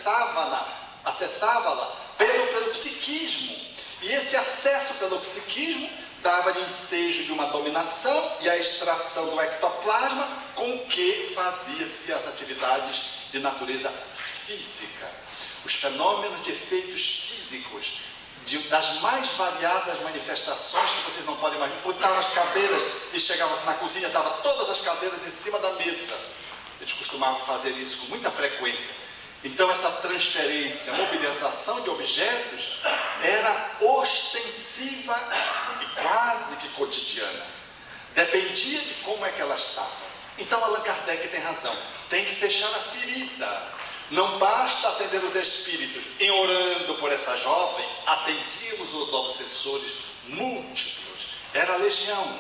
acessava-la pelo psiquismo. E esse acesso pelo psiquismo dava-lhe ensejo de uma dominação e a extração do ectoplasma, com o que fazia-se as atividades de natureza física. Os fenômenos de efeitos físicos, das mais variadas manifestações que vocês não podem imaginar. Botavam as cadeiras e chegavam-se na cozinha, estavam todas as cadeiras em cima da mesa. Eles costumavam fazer isso com muita frequência. Então essa transferência, mobilização de objetos era ostensiva e quase que cotidiana. Dependia de como é que ela estava. Então Allan Kardec tem razão, tem que fechar a ferida. Não basta atender os espíritos. Em orando por essa jovem, atendíamos os obsessores múltiplos. Era legião.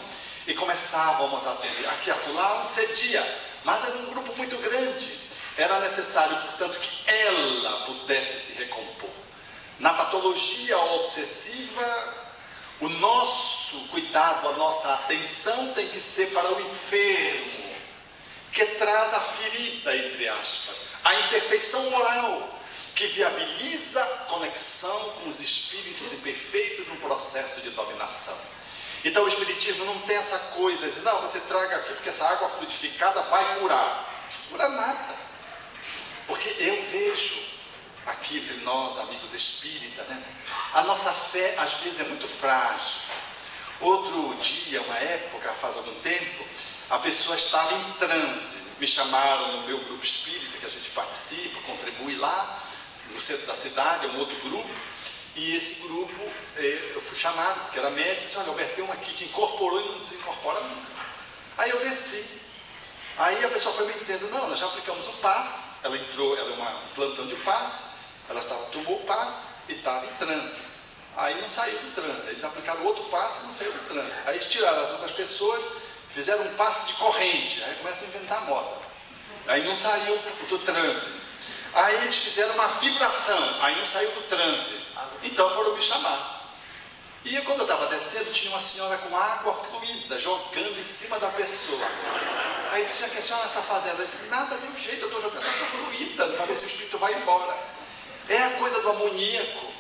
e começávamos a atender. Aqui, acolá, cedia, mas era um grupo muito grande. Era necessário, portanto, que ela pudesse se recompor. Na patologia obsessiva, o nosso cuidado, a nossa atenção tem que ser para o enfermo, que traz a ferida, entre aspas, a imperfeição moral, que viabiliza a conexão com os espíritos imperfeitos no processo de dominação. Então o Espiritismo não tem essa coisa de, não, você traga aqui porque essa água fluidificada vai curar. Não cura nada. Porque eu vejo aqui entre nós, amigos espíritas, né? A nossa fé às vezes é muito frágil. Outro dia, uma época, faz algum tempo, a pessoa estava em transe. Me chamaram no meu grupo espírita, que a gente participa, contribui lá, no centro da cidade, é um outro grupo. E esse grupo, eu fui chamado, porque era médico, e disse, olha, Alberto, tem um aqui que incorporou e não desincorpora nunca. Aí eu desci. Aí a pessoa foi me dizendo, não, nós já aplicamos o passe. Ela entrou, ela é um plantão de passe, ela tomou o passe e estava em transe. Aí não saiu do transe. Eles aplicaram outro passe e não saiu do transe. Aí eles tiraram as outras pessoas, fizeram um passe de corrente. Aí começam a inventar moda. Aí não saiu do transe. Aí eles fizeram uma vibração. Aí não saiu do transe. Então foram me chamar. E quando eu estava descendo, tinha uma senhora com água fluida jogando em cima da pessoa. Aí eu disse, o que a senhora está fazendo? Ela disse, nada, deu jeito, eu estou jogando água fluida para ver se o espírito vai embora. É a coisa do amoníaco,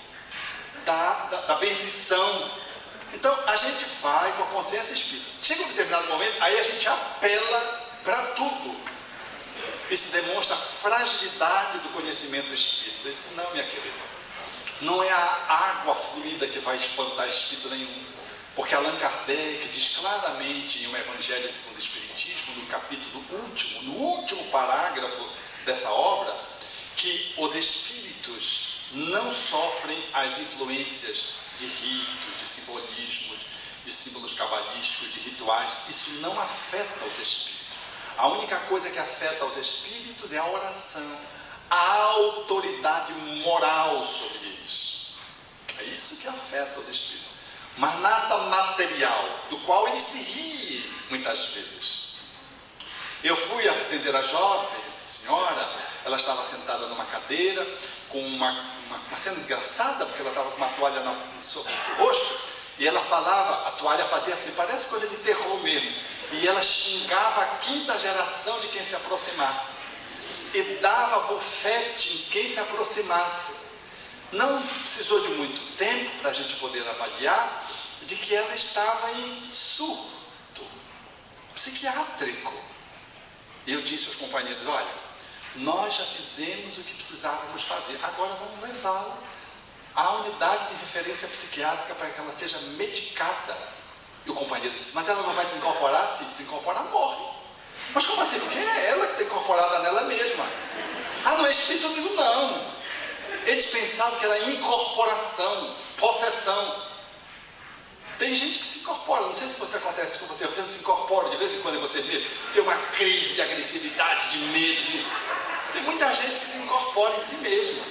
da benzição. Então a gente vai com a consciência espírita. Chega um determinado momento, aí a gente apela para tudo. Isso demonstra a fragilidade do conhecimento espírita. Eu disse, não, minha querida. Não é a água fluida que vai espantar espírito nenhum. Porque Allan Kardec diz claramente em um Evangelho segundo o Espiritismo, no capítulo último, no último parágrafo dessa obra, que os espíritos não sofrem as influências de ritos, de simbolismos, de símbolos cabalísticos, de rituais. Isso não afeta os espíritos. A única coisa que afeta os espíritos é a oração, a autoridade moral sobre eles. É isso que afeta os espíritos. Mas nada material, do qual eles se riem muitas vezes. Eu fui atender a jovem senhora, ela estava sentada numa cadeira, com uma cena engraçada, porque ela estava com uma toalha sobre o rosto, e ela falava, a toalha fazia assim, parece coisa de terror mesmo, e ela xingava a quinta geração de quem se aproximasse. E dava bufete em quem se aproximasse. Não precisou de muito tempo para a gente poder avaliar de que ela estava em surto psiquiátrico. E eu disse aos companheiros, olha, nós já fizemos o que precisávamos fazer, agora vamos levá-la à unidade de referência psiquiátrica para que ela seja medicada. E o companheiro disse, mas ela não vai desincorporar? Se desincorporar, morre. Mas como assim? Porque é ela que está incorporada nela mesma. Ah, não é espírito nenhum, não. Eles pensavam que era incorporação, possessão. Tem gente que se incorpora, não sei se você acontece com você, você não se incorpora, de vez em quando você vê, tem uma crise de agressividade, de medo, tem muita gente que se incorpora em si mesma.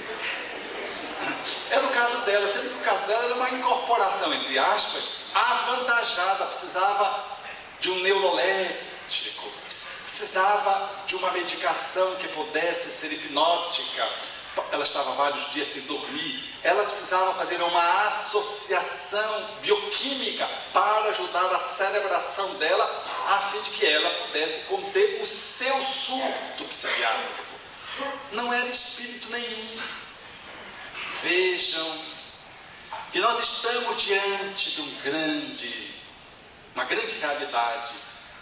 Era o caso dela, sendo que o caso dela era uma incorporação, entre aspas, avantajada, precisava de um neurolético, precisava de uma medicação que pudesse ser hipnótica. Ela estava vários dias sem dormir, ela precisava fazer uma associação bioquímica para ajudar a celebração dela, a fim de que ela pudesse conter o seu surto psiquiátrico. Não era espírito nenhum. Vejam que nós estamos diante de uma grande realidade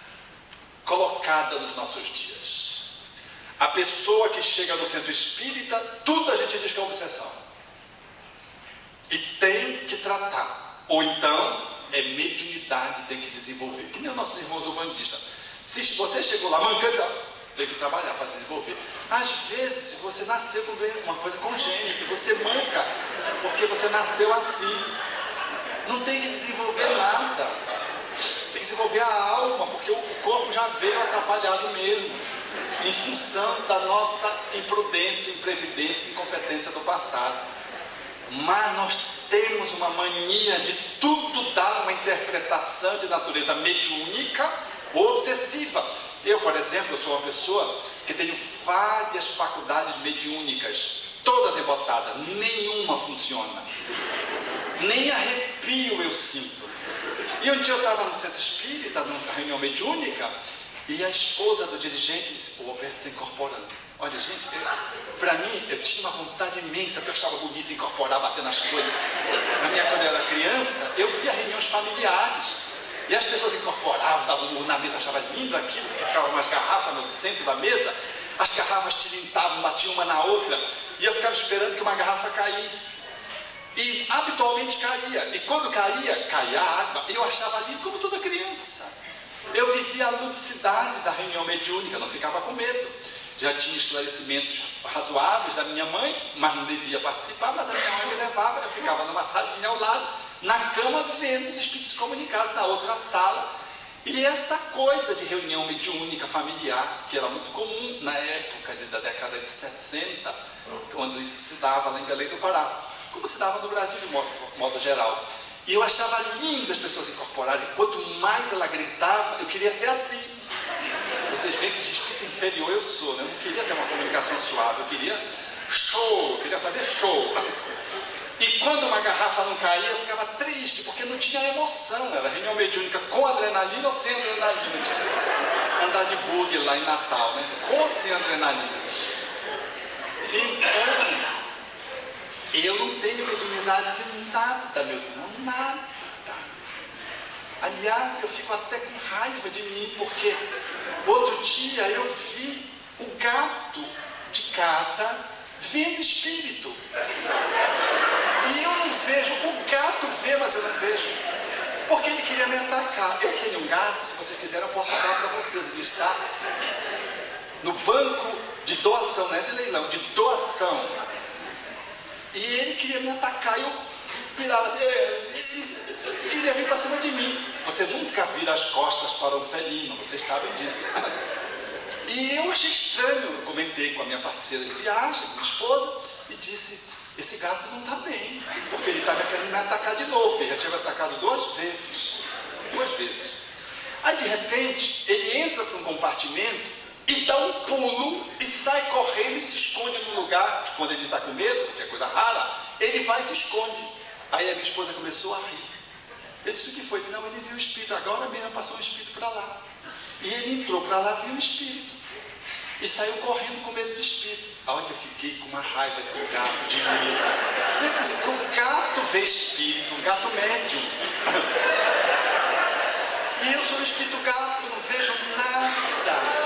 colocada nos nossos dias. A pessoa que chega no centro espírita, tudo a gente diz que é obsessão. E tem que tratar. Ou então, é mediunidade, tem que desenvolver. Que nem os nossos irmãos umbandistas. Se você chegou lá mancando, tem que trabalhar para desenvolver. Às vezes, você nasceu com uma coisa congênita, você manca, porque você nasceu assim. Não tem que desenvolver nada. Tem que desenvolver a alma, porque o corpo já veio atrapalhado mesmo, em função da nossa imprudência, imprevidência e incompetência do passado. Mas nós temos uma mania de tudo dar uma interpretação manifestação de natureza mediúnica ou obsessiva. Eu, por exemplo, sou uma pessoa que tenho várias faculdades mediúnicas, todas embotadas, nenhuma funciona, nem arrepio eu sinto. E um dia eu estava no centro espírita, numa reunião mediúnica, e a esposa do dirigente disse: o Roberto está incorporando. Olha, gente, para mim, eu tinha uma vontade imensa, porque eu achava bonito incorporar, bater nas coisas. Quando eu era criança, eu via reuniões familiares, e as pessoas incorporavam, davam na mesa, achava lindo aquilo, porque ficavam umas garrafas no centro da mesa, as garrafas tilintavam, batiam uma na outra, e eu ficava esperando que uma garrafa caísse. E habitualmente caía, e quando caía a água, e eu achava lindo como toda criança. Eu vivia a ludicidade da reunião mediúnica, não ficava com medo. Já tinha esclarecimentos razoáveis da minha mãe, mas não devia participar, mas a minha mãe me levava, eu ficava numa salinha ao lado, na cama, vendo os espíritos se comunicar na outra sala. E essa coisa de reunião mediúnica familiar, que era muito comum na época da década de 60, quando isso se dava lá em Belém do Pará, como se dava no Brasil de modo geral. E eu achava lindo as pessoas incorporarem, quanto mais ela gritava, eu queria ser assim. Vocês veem que de espírito inferior eu sou, né? Eu não queria ter uma comunicação suave, eu queria show, eu queria fazer show. E quando uma garrafa não caía, eu ficava triste, porque não tinha emoção. Era reunião mediúnica com adrenalina ou sem adrenalina. Tinha andar de bug lá em Natal, né? Com ou sem adrenalina. Então, eu não tenho mediunidade de nada, meus irmãos, nada. Aliás, eu fico até com raiva de mim, porque outro dia eu vi o gato de casa vendo espírito. E eu não vejo, o gato vê, mas eu não vejo. Porque ele queria me atacar. Eu tenho um gato, se vocês quiserem eu posso dar para vocês. Ele está no banco de doação, não é de leilão, de doação. E ele queria me atacar, eu virava assim, ele queria vir para cima de mim. Você nunca vira as costas para um felino, vocês sabem disso. E eu achei estranho, eu comentei com a minha parceira de viagem, minha esposa, e disse: esse gato não está bem, porque ele estava querendo me atacar de novo, porque ele já tinha me atacado duas vezes. Aí de repente, ele entra para um compartimento e dá um pulo e sai correndo e se esconde num lugar que, quando ele está com medo, que é coisa rara, ele vai e se esconde. Aí a minha esposa começou a rir. Eu disse: o que foi? Disse: não, ele viu o espírito, agora mesmo passou um espírito para lá. E ele entrou para lá, viu o espírito e saiu correndo com medo do espírito. Aonde eu fiquei com uma raiva do gato, de mim. Depois, o gato vê espírito, um gato médium. E eu sou um espírito gato, não vejo nada.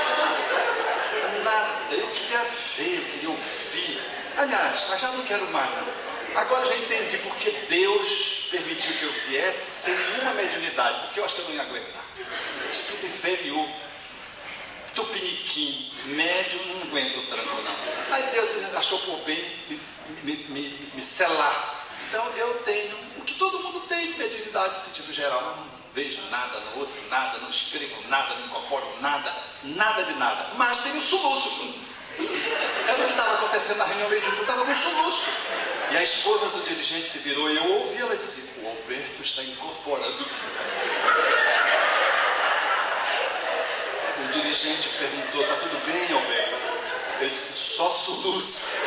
Eu queria ver, eu queria ouvir. Aliás, mas já não quero mais, não. Agora já entendi porque Deus permitiu que eu viesse sem nenhuma mediunidade, porque eu acho que eu não ia aguentar. Espírito inferior, tupiniquim, médium, não aguento o tranco, não. Aí Deus achou por bem me selar. Então eu tenho o que todo mundo tem, mediunidade no sentido geral. Eu não vejo nada, não ouço nada, não escrevo nada, não incorporo nada, nada de nada. Mas tenho soluço. Era o que estava acontecendo na reunião mediúnica, eu estava no soluço. E a esposa do dirigente se virou e eu ouvi ela dizer: o Alberto está incorporando. O dirigente perguntou: está tudo bem, Alberto? Eu disse: só soluço.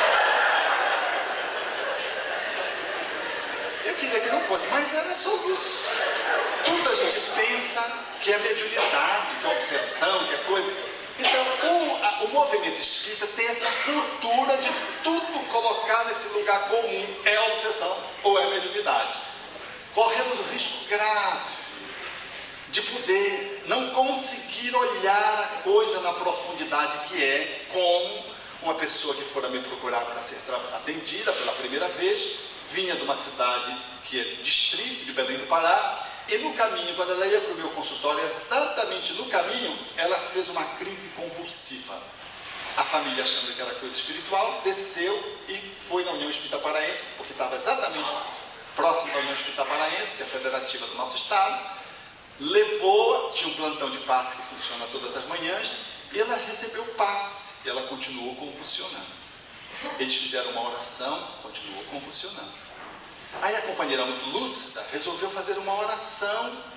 Eu queria que não fosse, mas era soluço. Tudo a gente pensa que é mediunidade, que é obsessão, que é coisa. Então, o movimento espírita tem essa cultura de tudo colocar nesse lugar comum. É obsessão ou é mediunidade. Corremos o risco grave de poder não conseguir olhar a coisa na profundidade que é, como uma pessoa que fora me procurar para ser atendida pela primeira vez, vinha de uma cidade que é distrito de Belém do Pará, e no caminho, quando ela ia para o meu consultório, exatamente no caminho, ela fez uma crise convulsiva. A família, achando que era coisa espiritual, desceu e foi na União Espírita Paraense, porque estava exatamente próximo da União Espírita Paraense, que é a federativa do nosso estado, levou, tinha um plantão de passe que funciona todas as manhãs, e ela recebeu passe, e ela continuou convulsionando. Eles fizeram uma oração, continuou convulsionando. Aí a companheira, muito lúcida, resolveu fazer uma oração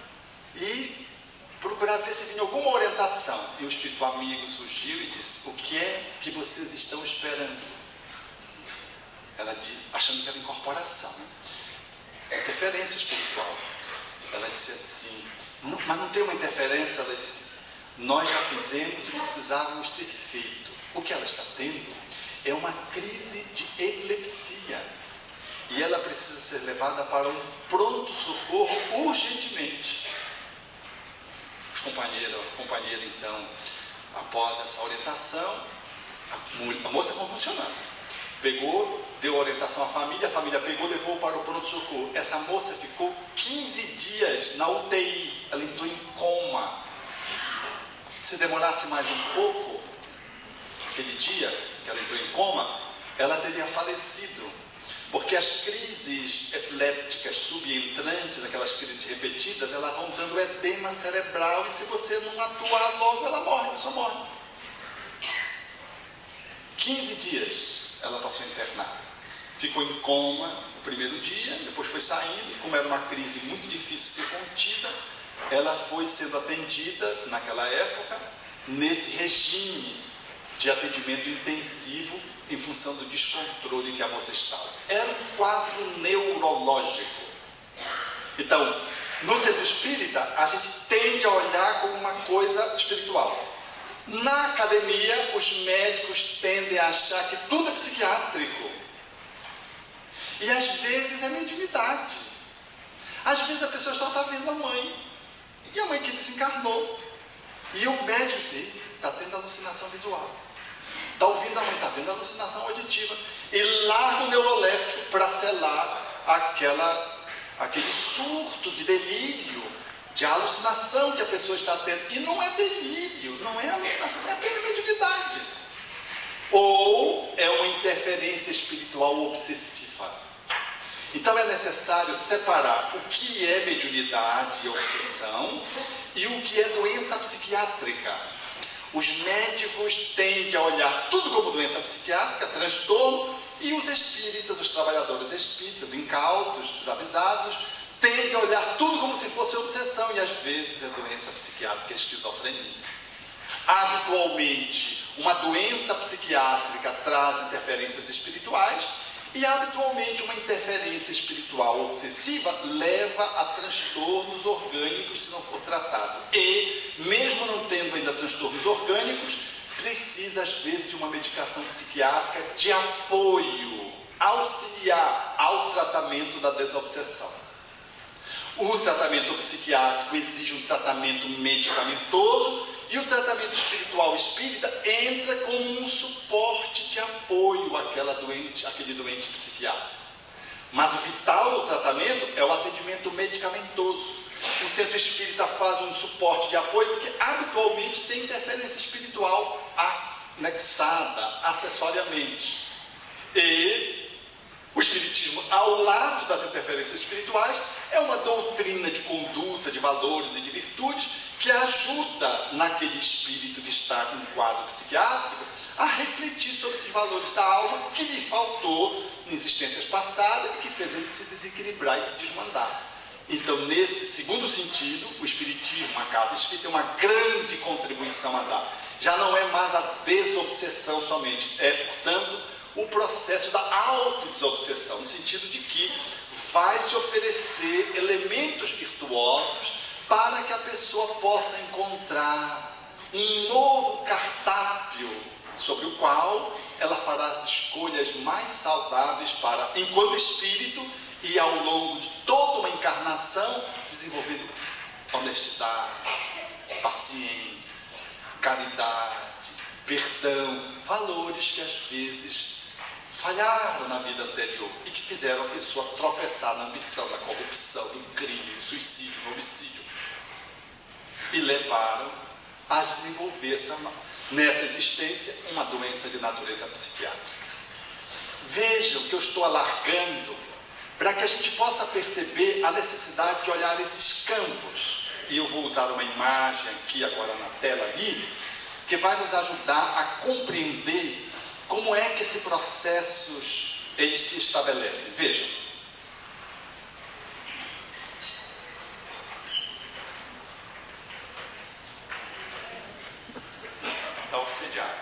e procurar ver se vinha alguma orientação. E o espírito amigo surgiu e disse: o que é que vocês estão esperando? Ela disse, achando que era incorporação, interferência espiritual. Ela disse assim: mas não tem uma interferência? Ela disse: nós já fizemos o que precisávamos ser feito. O que ela está tendo é uma crise de epilepsia. E ela precisa ser levada para um pronto-socorro urgentemente. Os companheiros, então, após essa orientação, a moça convulsionando, pegou, deu orientação à família, a família pegou, levou para o pronto-socorro. Essa moça ficou 15 dias na UTI, ela entrou em coma. Se demorasse mais um pouco, aquele dia que ela entrou em coma, ela teria falecido. Porque as crises epilépticas subentrantes, aquelas crises repetidas, elas vão dando edema cerebral e se você não atuar logo, ela morre, a pessoa morre. 15 dias ela passou internada. Ficou em coma no primeiro dia, depois foi saindo. Como era uma crise muito difícil de ser contida, ela foi sendo atendida naquela época, nesse regime de atendimento intensivo, em função do descontrole que a moça estava. Era um quadro neurológico. Então, no centro espírita, a gente tende a olhar como uma coisa espiritual. Na academia, os médicos tendem a achar que tudo é psiquiátrico. E às vezes é mediunidade. Às vezes a pessoa só está vendo a mãe. E a mãe que desencarnou. E o médico diz: está tendo alucinação visual. Está ouvindo a mãe, está tendo alucinação auditiva. E larga o neuroléptico para selar aquele surto de delírio, de alucinação que a pessoa está tendo. E não é delírio, não é alucinação, é apenas mediunidade. Ou é uma interferência espiritual obsessiva. Então é necessário separar o que é mediunidade e obsessão e o que é doença psiquiátrica. Os médicos tendem a olhar tudo como doença psiquiátrica, transtorno, e os espíritas, os trabalhadores espíritas, incautos, desavisados, tendem a olhar tudo como se fosse obsessão, e às vezes é doença psiquiátrica, esquizofrenia. Habitualmente, uma doença psiquiátrica traz interferências espirituais, e habitualmente uma interferência espiritual obsessiva leva a transtornos orgânicos se não for tratado. E, mesmo não tendo ainda transtornos orgânicos, precisa às vezes de uma medicação psiquiátrica de apoio, auxiliar ao tratamento da desobsessão. O tratamento psiquiátrico exige um tratamento medicamentoso e o tratamento espiritual espírita entra como um suporte de apoio àquele doente psiquiátrico. Mas o vital do tratamento é o atendimento medicamentoso. O centro espírita faz um suporte de apoio porque habitualmente tem interferência espiritual anexada, acessoriamente. E o espiritismo, ao lado das interferências espirituais, é uma doutrina de conduta, de valores e de virtudes que ajuda naquele espírito que está com um quadro psiquiátrico a refletir sobre esses valores da alma que lhe faltou em existências passadas e que fez ele se desequilibrar e se desmandar. Então, nesse segundo sentido, o espiritismo, a casa espírita, tem uma grande contribuição a dar. Já não é mais a desobsessão somente, é, portanto, o processo da autodesobsessão, no sentido de que vai se oferecer elementos virtuosos para que a pessoa possa encontrar um novo cardápio sobre o qual ela fará as escolhas mais saudáveis para, enquanto espírito, e ao longo de toda uma encarnação, desenvolvendo honestidade, paciência, caridade, perdão, valores que às vezes falharam na vida anterior e que fizeram a pessoa tropeçar na ambição, na corrupção, no crime, no suicídio, no homicídio. E levaram a desenvolver nessa existência uma doença de natureza psiquiátrica. Vejam que eu estou alargando para que a gente possa perceber a necessidade de olhar esses campos. E eu vou usar uma imagem aqui agora na tela ali, que vai nos ajudar a compreender como é que esses processos eles se estabelecem. Vejam. intermediário.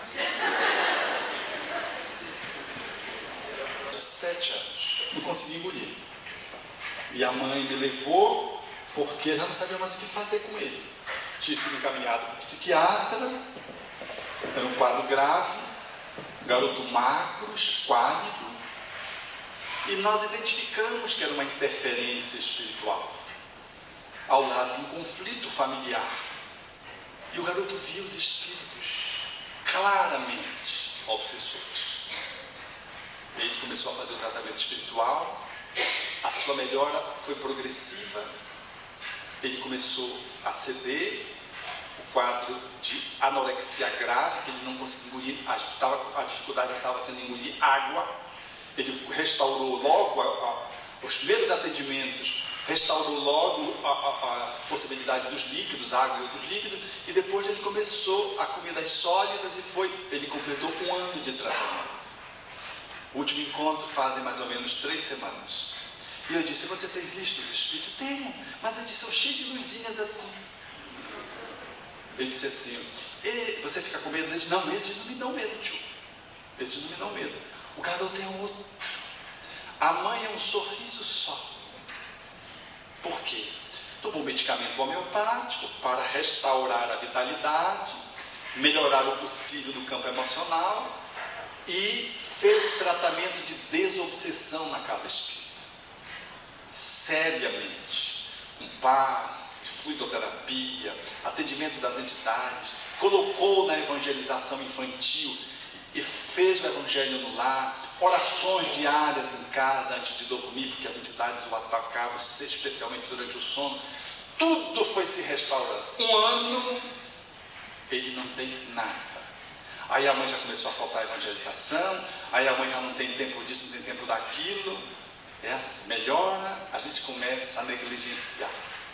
7 anos. Não consegui engolir. E a mãe me levou porque já não sabia mais o que fazer com ele. Tinha sido encaminhado para o psiquiatra. Era um quadro grave. Garoto magro, esquálido. E nós identificamos que era uma interferência espiritual, ao lado de um conflito familiar. E o garoto via os espíritos claramente obsessores. Ele começou a fazer o tratamento espiritual, a sua melhora foi progressiva, ele começou a ceder, o quadro de anorexia grave, que ele não conseguia engolir, a dificuldade que estava sendo engolir água. Ele restaurou logo os primeiros atendimentos, restaurou logo a possibilidade dos líquidos, água e outros líquidos, e depois ele começou a comidas sólidas e ele completou 1 ano de tratamento. O último encontro fazem mais ou menos 3 semanas. E eu disse: você tem visto os espíritos? Tenho, mas eles são cheios de luzinhas assim. Ele disse assim: você fica com medo? Ele disse: não, esses não me dão medo, tio. Esses não me dão medo. O garoto é outro. A mãe é um sorriso só. Por quê? Tomou medicamento homeopático para restaurar a vitalidade, melhorar o possível no campo emocional e fez tratamento de desobsessão na casa espírita. Seriamente. Um passe, fluidoterapia, atendimento das entidades, colocou na evangelização infantil e fez o evangelho no lar, orações diárias em casa antes de dormir, porque as entidades o atacavam, especialmente durante o sono. Tudo foi se restaurando. 1 ano, ele não tem nada. Aí a mãe já começou a faltar a evangelização, aí a mãe já não tem tempo disso, não tem tempo daquilo. É assim, melhora, a gente começa a negligenciar.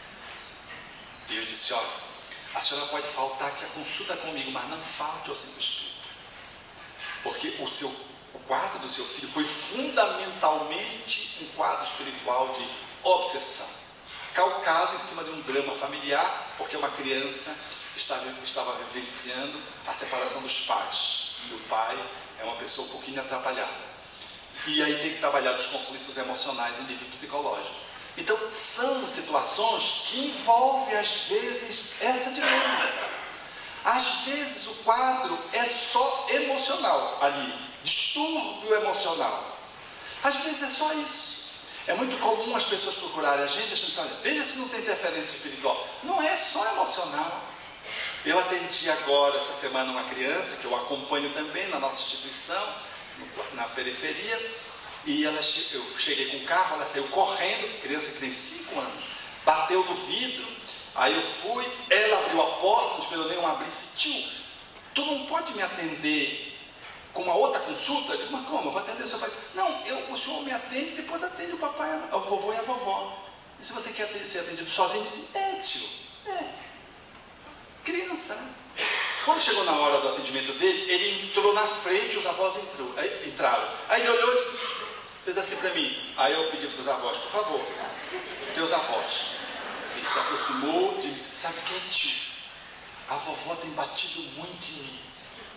E eu disse: olha, a senhora pode faltar aqui a consulta comigo, mas não falte ao centro espírita. Porque o quadro do seu filho foi fundamentalmente um quadro espiritual de obsessão, calcado em cima de um drama familiar, porque uma criança estava vivenciando a separação dos pais. E o pai é uma pessoa um pouquinho atrapalhada. E aí tem que trabalhar os conflitos emocionais em nível psicológico. Então são situações que envolvem às vezes essa dinâmica. Às vezes o quadro é só emocional ali, distúrbio emocional. Às vezes é só isso. É muito comum as pessoas procurarem a gente achando: olha, veja se não tem interferência espiritual. Não é só emocional. Eu atendi agora, essa semana, uma criança que eu acompanho também na nossa instituição, na periferia, e eu cheguei com o carro, ela saiu correndo, criança que tem 5 anos, bateu no vidro. Aí eu fui, ela abriu a porta, não esperou nem eu abrir, disse: tio, tu não pode me atender com uma outra consulta? Eu digo: mas como? Eu vou atender o seu pai? Não, o senhor me atende e depois atende o papai, o vovô e a vovó. E se você quer ser atendido sozinho? Eu disse: tio, criança, né? Quando chegou na hora do atendimento dele, ele entrou na frente, os avós entraram. Aí ele olhou e disse, fez assim para mim. Aí eu pedi para os avós: por favor, teus avós. Ele se aproximou e disse: sabe o que é, tio? A vovó tem batido muito em mim.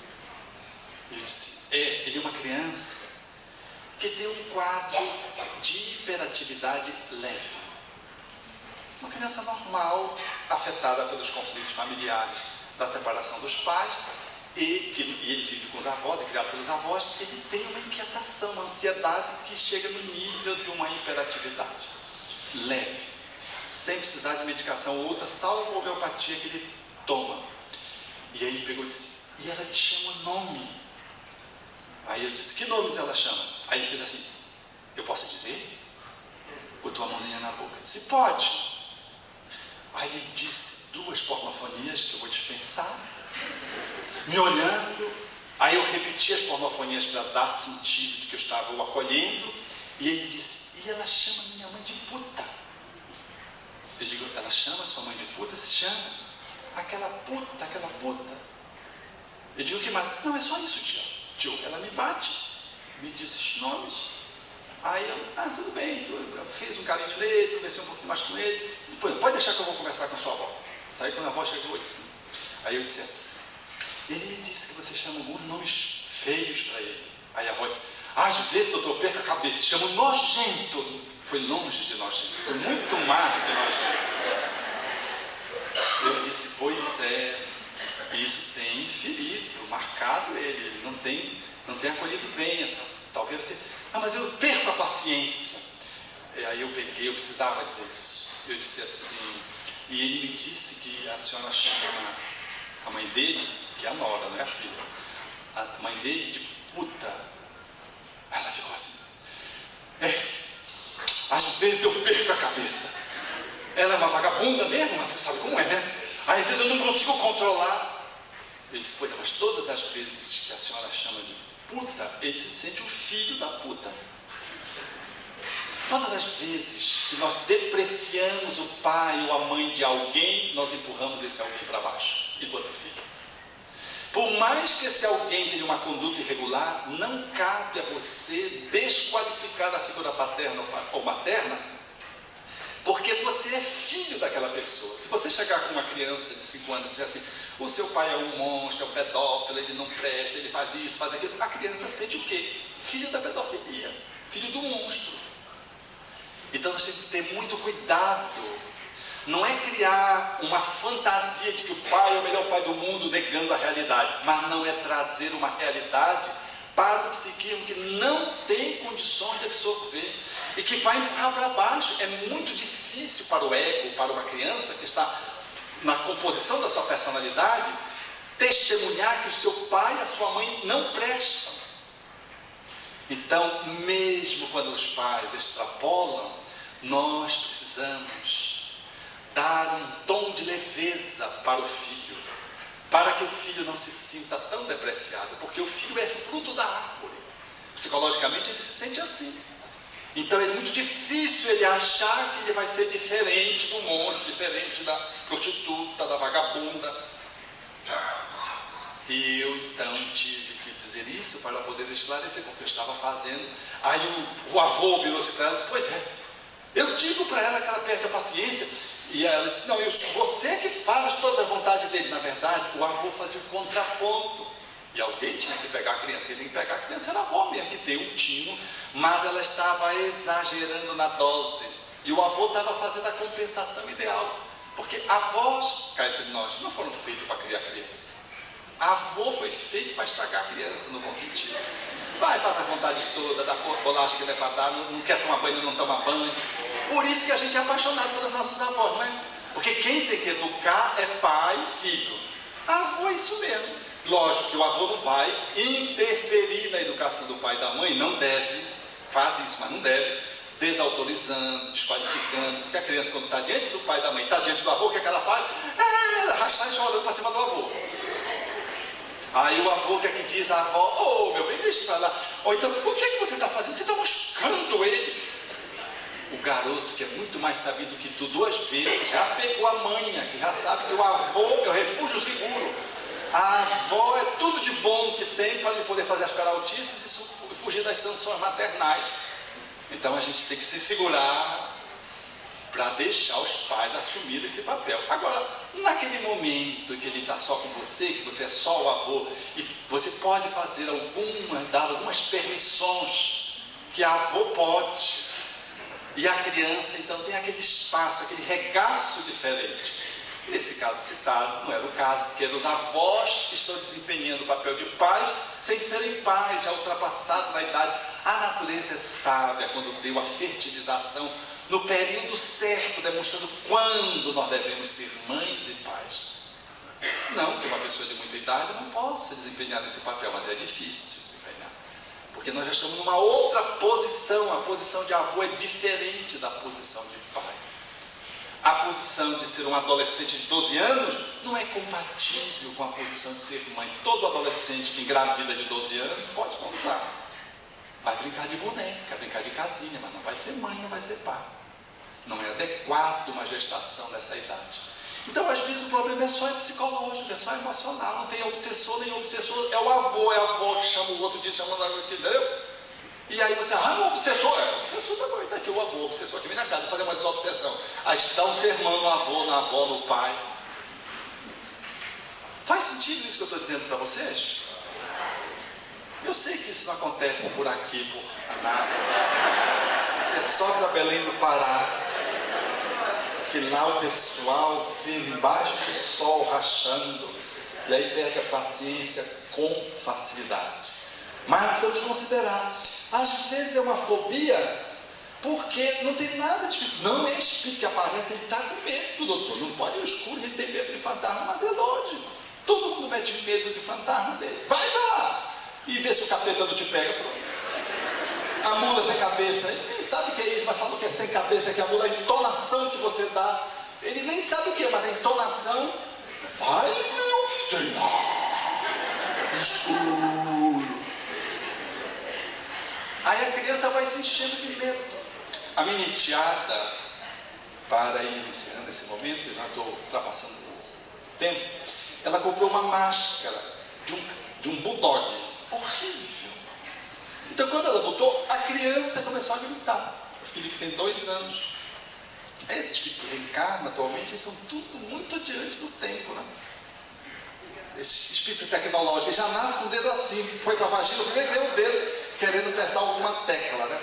Eu disse: ele é uma criança que tem um quadro de hiperatividade leve. Uma criança normal, afetada pelos conflitos familiares, da separação dos pais, e ele vive com os avós, é criado pelos avós. Ele tem uma inquietação, uma ansiedade que chega no nível de uma hiperatividade leve, sem precisar de medicação ou outra, salvo a homeopatia que ele toma. E aí ele pegou e disse: e ela me chama nome. Aí eu disse: que nomes ela chama? Aí ele fez assim: eu posso dizer? Botou a mãozinha na boca. Eu disse: pode. Aí ele disse 2 pornofonias que eu vou dispensar, me olhando. Aí eu repeti as pornofonias para dar sentido de que eu estava o acolhendo. E ele disse: e ela chama minha mãe de puta. Eu digo: ela chama sua mãe de puta? Se chama. Aquela puta, aquela puta. Eu digo: o que mais? Não, é só isso, tio. Ela me bate, me diz os nomes. Aí eu: tudo bem. Eu fiz um carinho nele, conversei um pouquinho mais com ele. Depois: pode deixar que eu vou conversar com a sua avó. Saí quando a avó chegou e disse. Aí eu disse assim: Ele me disse que você chama alguns nomes feios para ele. Aí a avó disse, às vezes, doutor, eu perco a cabeça, chamo nojento. Foi longe de nojento, foi muito mais do que nojento. Eu disse, pois é, isso tem ferido, marcado ele não tem acolhido bem essa. Talvez você, mas eu perco a paciência. E aí eu precisava dizer isso. Eu disse assim, e ele me disse que a senhora chama a mãe dele, que é a nora, não é a filha, a mãe dele de puta. Ela ficou assim, às vezes eu perco a cabeça. Ela é uma vagabunda mesmo, mas você sabe como é, né? Às vezes eu não consigo controlar. Ele disse, pois, mas todas as vezes que a senhora chama de puta, ele se sente o filho da puta. Todas as vezes que nós depreciamos o pai ou a mãe de alguém, nós empurramos esse alguém para baixo, enquanto filho. Por mais que esse alguém tenha uma conduta irregular, não cabe a você desqualificar a figura paterna ou materna, porque você é filho daquela pessoa. Se você chegar com uma criança de 5 anos e dizer assim, o seu pai é um monstro, é um pedófilo, ele não presta, ele faz isso, faz aquilo, a criança sente o quê? Filho da pedofilia, filho do monstro. Então nós temos que ter muito cuidado. Não é criar uma fantasia de que o pai é o melhor pai do mundo, negando a realidade, mas não é trazer uma realidade para o psiquismo que não tem condições de absorver e que vai empurrar para baixo. É muito difícil para o ego, para uma criança que está na composição da sua personalidade, testemunhar que o seu pai e a sua mãe não prestam. Então, mesmo quando os pais extrapolam, nós precisamos dar um tom de leveza para o filho, para que o filho não se sinta tão depreciado, porque o filho é fruto da árvore. Psicologicamente ele se sente assim. Então é muito difícil ele achar que ele vai ser diferente do monstro, diferente da prostituta, da vagabunda. E eu então tive que dizer isso para poder esclarecer, porque eu estava fazendo. Aí o avô virou-se para ela e disse, pois é, eu digo para ela que ela perde a paciência. E ela disse, não, você que faz toda a vontade dele. Na verdade, o avô fazia o contraponto. E alguém tinha que pegar a criança. Quem tem que pegar a criança era a avó mesmo, que tem um tino, mas ela estava exagerando na dose. E o avô estava fazendo a compensação ideal. Porque avós, cá entre nós, não foram feitos para criar criança. Avô foi feito para estragar a criança, no bom sentido. Vai, faz a vontade toda, dá bolacha que ele é para dar, não quer tomar banho, não toma banho. Por isso que a gente é apaixonado pelos nossos avós, não é? Porque quem tem que educar é pai e filho. Avô é isso mesmo. Lógico que o avô não vai interferir na educação do pai e da mãe, não deve, faz isso, mas não deve, desautorizando, desqualificando, porque a criança quando está diante do pai e da mãe, está diante do avô, o que é que ela faz? Arrastar e chorando para cima do avô. Aí o avô que é que diz à avó, meu bem, deixa para lá. Ou então, o que é que você está fazendo? Você está machucando ele. O garoto, que é muito mais sabido que tu 2 vezes, já pegou a manha, que já sabe que o avô é o refúgio seguro. A avó é tudo de bom que tem para ele poder fazer as peraltices e fugir das sanções maternais. Então a gente tem que se segurar para deixar os pais assumirem esse papel. Agora, naquele momento em que ele está só com você, que você é só o avô, e você pode fazer dar algumas permissões que a avó pode. E a criança, então, tem aquele espaço, aquele regaço diferente. Nesse caso citado, não era o caso, porque eram os avós que estão desempenhando o papel de pais, sem serem pais, já ultrapassados na idade. A natureza é sábia quando deu a fertilização no período certo, demonstrando quando nós devemos ser mães e pais. Não que uma pessoa de muita idade não possa desempenhar esse papel, mas é difícil desempenhar. Porque nós já estamos numa outra posição. A posição de avô é diferente da posição de pai. A posição de ser um adolescente de 12 anos não é compatível com a posição de ser mãe. Todo adolescente que engravida de 12 anos pode contar. Vai brincar de boneca, brincar de casinha, mas não vai ser mãe, não vai ser pai. Não é adequado uma gestação nessa idade. Então, às vezes, o problema é só psicológico, é só emocional, não tem obsessor nem obsessor, é o avô, é a avó que chama o outro, diz chamando a outra, entendeu? E aí você, o obsessor, o obsessor tá bom, está aqui o avô, o obsessor aqui, vem na casa fazer uma desobsessão. Aí dá um sermão no avô, na avó, no pai. Faz sentido isso que eu estou dizendo para vocês? Eu sei que isso não acontece por aqui, por nada. Isso é só para Belém do Pará, que lá o pessoal vive embaixo do sol rachando, e aí perde a paciência com facilidade. Mas precisamos considerar, às vezes é uma fobia, porque não tem nada de espírito. Não é espírito que aparece, ele está com medo, doutor. Não pode ir no escuro, ele tem medo de fantasma, mas é lógico. Todo mundo mete medo de fantasma dele. Vai lá e vê se o capeta não te pega. Pronto. A mula sem cabeça, ele nem sabe o que é isso, mas falou que é sem cabeça, que a mula, a entonação que você dá, ele nem sabe o que é, mas a entonação, vai ver o que tem lá, escuro. Aí a criança vai se enchendo de medo. A minha enteada, para ir encerrando esse momento, que eu já estou ultrapassando o tempo, ela comprou uma máscara de um bulldog, horrível. Então quando ela botou, a criança começou a gritar. O Felipe tem 2 anos. Esses que reencarnam atualmente, eles são tudo muito adiante do tempo, né? Esse espírito tecnológico, ele já nasce com o dedo assim, foi para a vagina, primeiro veio o dedo querendo apertar alguma tecla, né?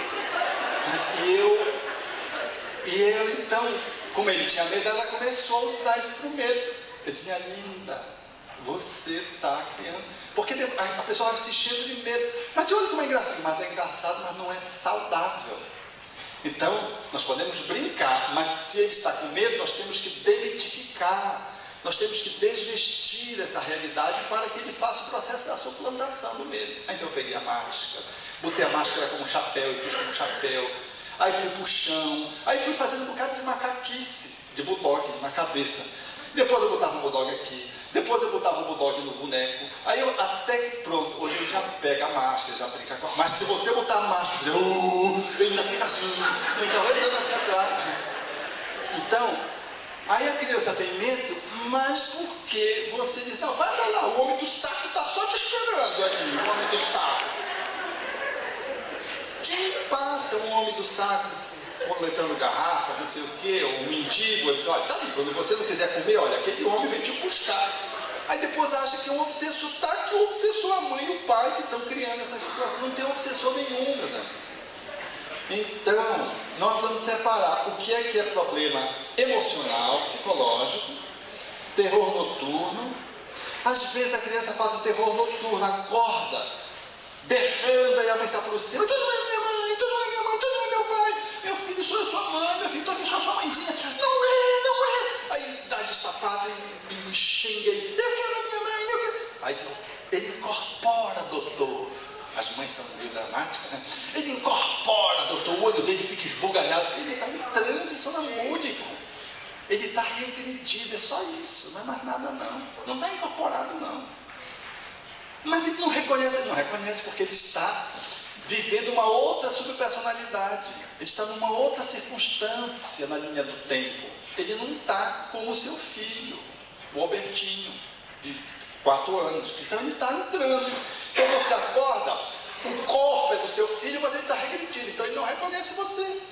E ela então, como ele tinha medo, ela começou a usar isso para o medo. Eu disse, minha linda, você está criando. Porque a pessoa vai se enchendo de medo. Mas olha como é engraçado. Mas é engraçado, mas não é saudável. Então, nós podemos brincar, mas se ele está com medo, nós temos que demitificar. Nós temos que desvestir essa realidade para que ele faça o processo da suplantação do medo. Aí, então eu peguei a máscara, botei a máscara como chapéu e fiz como chapéu. Aí fui pro chão, aí fui fazendo um bocado de macaquice, de bulldog na cabeça. Depois eu botava o bulldog aqui, depois eu botava o bulldog no boneco. Aí eu, até que pronto, hoje ele já pega a máscara, já brinca com a máscara. Mas se você botar a máscara, ele ainda fica assim, ele já vai dando assim atrás. Então, aí a criança tem medo, mas porque você diz, não, vai lá, o homem do saco está só te esperando aqui, o homem do saco. Quem passa um homem do saco coletando garrafa, não sei o que, ou um mendigo, ele diz, olha, tá ali, quando você não quiser comer, olha, aquele homem vem te buscar. Aí depois acha que um obsessor, tá que o obsessor, a mãe e o pai que estão criando essa situação, não tem obsessor nenhum, meus amigos. Então, nós precisamos separar o que é problema emocional, psicológico, terror noturno. Às vezes a criança faz o terror noturno, acorda, berrando, e a mãe se aproxima, tu não é minha mãe, tu não é minha mãe, tu não é meu pai, meu filho, sou eu sua mãe, meu filho, estou aqui, sou a sua mãezinha, não é. Aí dá de sapato e me xinga, eu quero a minha mãe, eu quero. Aí ele incorpora, doutor. As mães são meio dramáticas, né? Ele incorpora, doutor, o olho dele fica esbugalhado, ele está em transe sonambúlico. Ele está regredido, é só isso, não é mais nada não. Não está incorporado não. Mas ele não reconhece porque ele está vivendo uma outra subpersonalidade. Ele está numa outra circunstância na linha do tempo. Ele não está como o seu filho, o Albertinho, de 4 anos. Então ele está em transe. Então você acorda, o corpo é do seu filho, mas ele está regredindo. Então ele não reconhece você.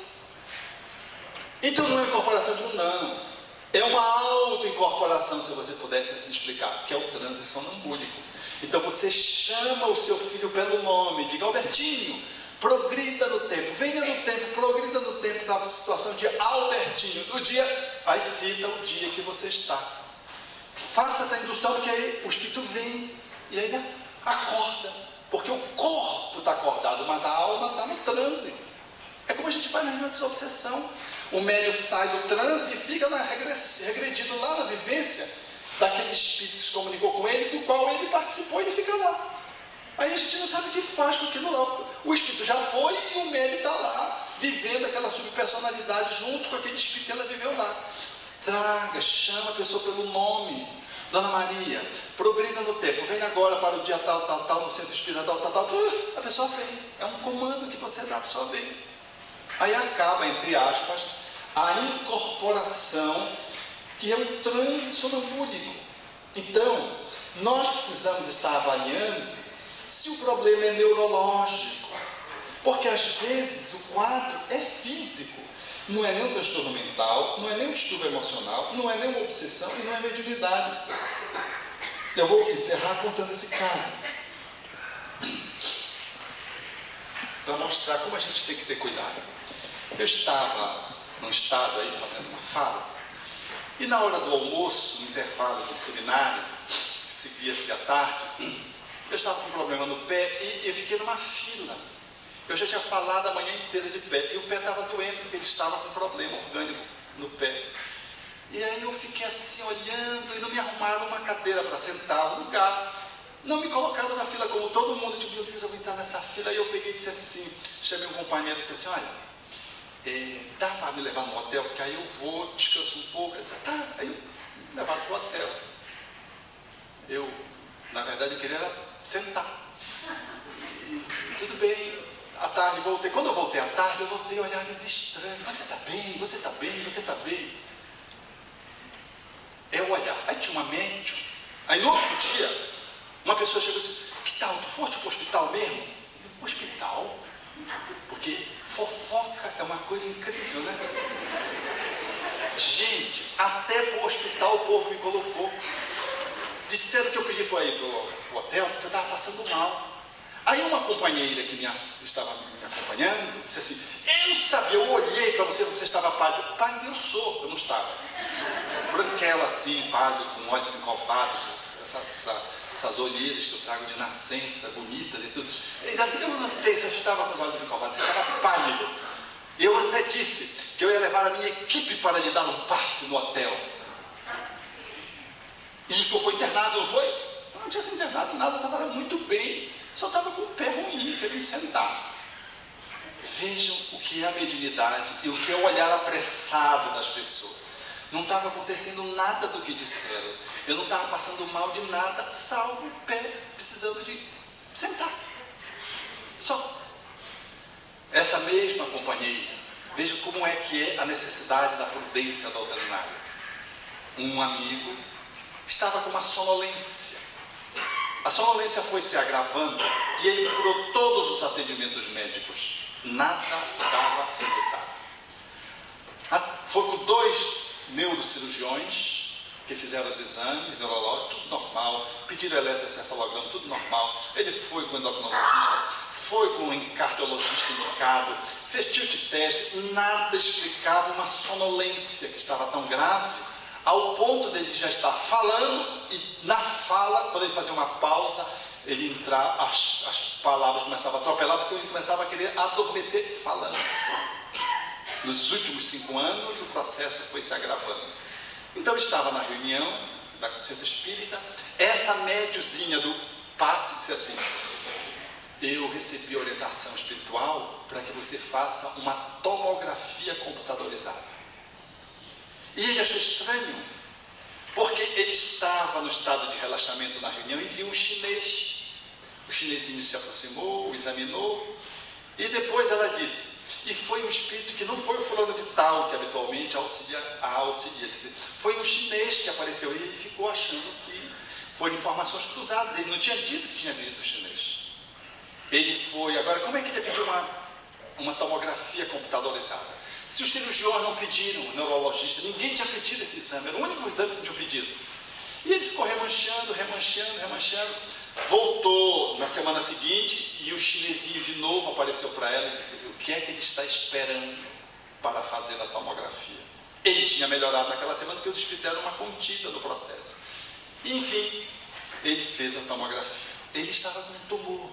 Então não é incorporação de um não. É uma auto-incorporação, se você pudesse assim explicar, que é o transe sonambúlico. Então você chama o seu filho pelo nome, diga, Albertinho, progrida no tempo, venha no tempo, progrida no tempo da situação de Albertinho, do dia, aí cita o dia que você está. Faça essa indução, porque aí o espírito vem, e aí acorda, porque o corpo está acordado, mas a alma está no transe. É como a gente faz na reunião de desobsessão. O médium sai do transe e fica regredido lá na vivência daquele espírito que se comunicou com ele, do qual ele participou, e ele fica lá. Aí a gente não sabe o que faz com aquilo lá. O espírito já foi e o médium está lá, vivendo aquela subpersonalidade junto com aquele espírito que ela viveu lá. Traga, chama a pessoa pelo nome. Dona Maria, progrida no tempo, vem agora para o dia tal, tal, tal, no centro espiritual, tal, tal. A pessoa vem. É um comando que você dá, a pessoa vem. Aí acaba, entre aspas, a incorporação, que é um transe sonambúlico. Então, nós precisamos estar avaliando se o problema é neurológico, porque às vezes o quadro é físico, não é nem um transtorno mental, não é nem um distúrbio emocional, não é nem uma obsessão e não é mediunidade. Eu vou encerrar contando esse caso, para mostrar como a gente tem que ter cuidado. Eu estava num estado aí fazendo uma fala, e na hora do almoço, no intervalo do seminário, que seguia-se à tarde, eu estava com um problema no pé e eu fiquei numa fila. Eu já tinha falado a manhã inteira de pé, e o pé estava doendo, porque ele estava com um problema orgânico no pé. E aí eu fiquei assim olhando, e não me arrumaram uma cadeira para sentar, um lugar. Não me colocaram na fila como todo mundo. Eu disse, meu Deus, eu vou entrar nessa fila. Aí eu peguei e disse assim, chamei um companheiro e disse assim, olha, dá para me levar no hotel, porque aí eu vou, descanso um pouco. Ele disse, tá. Aí eu me levaram para o hotel. Na verdade, eu queria sentar. E tudo bem, à tarde voltei. Quando eu voltei à tarde, eu notei olhares estranhos. Você está bem? Você está bem? Você está bem? É o olhar. Aí tinha uma médium. Aí no outro dia, uma pessoa chegou e disse, que tal? Tu foste para o hospital mesmo? Hospital? Porque fofoca é uma coisa incrível, né? Gente, até para o hospital o povo me colocou. Disseram que eu pedi para ir para o hotel porque eu estava passando mal. Aí uma companheira que estava me acompanhando disse assim, eu sabia, eu olhei para você estava pálido. Pálido eu sou, eu não estava. Branquela assim, pálido, com olhos encovados, essas olheiras que eu trago de nascença, bonitas e tudo. Eu notei, você estava com os olhos encovados, você estava pálido. Eu até disse que eu ia levar a minha equipe para lhe dar um passe no hotel. E o senhor foi internado, não foi? Eu não tinha sido internado, nada, estava muito bem. Só estava com o pé ruim, querendo sentar. Vejam o que é a mediunidade e o que é o olhar apressado das pessoas. Não estava acontecendo nada do que disseram. Eu não estava passando mal de nada, salvo o pé precisando de sentar. Só. Essa mesma companheira, veja como é que é a necessidade da prudência doutrinária. Um amigo estava com uma sonolência. A sonolência foi se agravando e ele procurou todos os atendimentos médicos. Nada dava resultado. Foi com 2 neurocirurgiões que fizeram os exames neurológicos, tudo normal, pediram eletroencefalograma, tudo normal. Ele foi com o endocrinologista, foi com o cardiologista indicado, fez tilt teste, nada explicava uma sonolência que estava tão grave, ao ponto dele já estar falando e na fala, quando ele fazia uma pausa, ele entrar, as palavras começavam a atropelar, porque ele começava a querer adormecer falando. Nos últimos 5 anos, o processo foi se agravando. Então, estava na reunião da Concerto Espírita, essa médiozinha do passe disse assim, eu recebi orientação espiritual para que você faça uma tomografia computadorizada. E ele achou estranho, porque ele estava no estado de relaxamento na reunião e viu um chinês. O chinesinho se aproximou, o examinou, e depois ela disse, e foi um espírito que não foi o fulano de tal que habitualmente auxilia. Foi um chinês que apareceu e ele ficou achando que foram informações cruzadas. Ele não tinha dito que tinha visto o chinês. Ele foi, agora como é que ele pediu uma tomografia computadorizada? Se os cirurgiões não pediram, o neurologista, ninguém tinha pedido esse exame, era o único exame que tinha pedido. E ele ficou remanchando, voltou na semana seguinte e o chinesinho de novo apareceu para ela e disse, o que é que ele está esperando para fazer a tomografia? Ele tinha melhorado naquela semana porque os espíritos deram uma contida no processo. E, enfim, ele fez a tomografia. Ele estava com um tumor,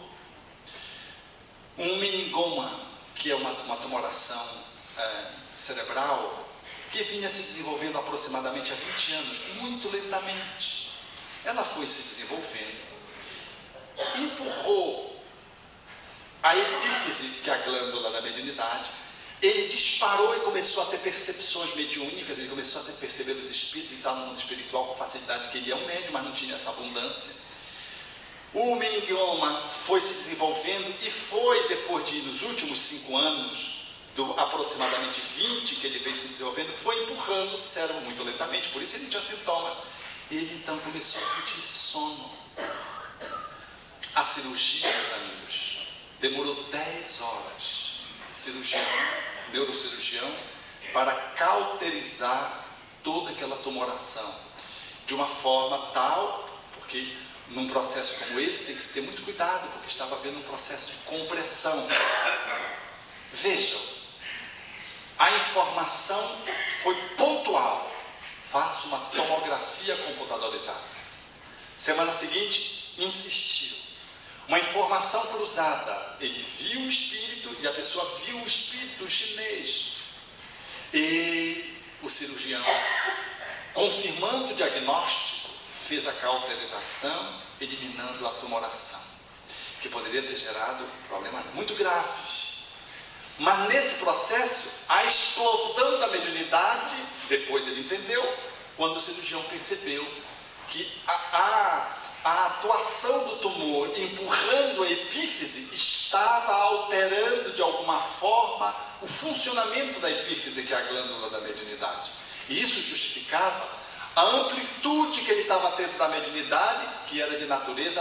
um meningoma, que é uma tumoração cerebral, que vinha se desenvolvendo aproximadamente há 20 anos, muito lentamente. Ela foi se desenvolvendo, empurrou a epífise, que é a glândula da mediunidade, ele disparou e começou a ter percepções mediúnicas, ele começou a perceber os espíritos e estar no mundo espiritual com facilidade, que ele é um médium, mas não tinha essa abundância. O meningoma foi se desenvolvendo e foi, depois de, nos últimos 5 anos, aproximadamente 20 que ele veio se desenvolvendo, foi empurrando o cérebro muito lentamente, por isso ele tinha sintoma. Ele então começou a sentir sono. A cirurgia, meus amigos, demorou 10 horas. Neurocirurgião, para cauterizar toda aquela tumoração, de uma forma tal, porque num processo como esse tem que se ter muito cuidado, porque estava havendo um processo de compressão. Vejam, a informação foi pontual. Faça uma tomografia computadorizada. Semana seguinte, insistiu. Uma informação cruzada. Ele viu o espírito e a pessoa viu o espírito chinês. E o cirurgião, confirmando o diagnóstico, fez a cauterização, eliminando a tumoração, que poderia ter gerado problemas muito graves. Mas nesse processo, a explosão da mediunidade, depois ele entendeu, quando o cirurgião percebeu que a atuação do tumor empurrando a epífise estava alterando de alguma forma o funcionamento da epífise, que é a glândula da mediunidade. E isso justificava a amplitude que ele estava tendo da mediunidade, que era de natureza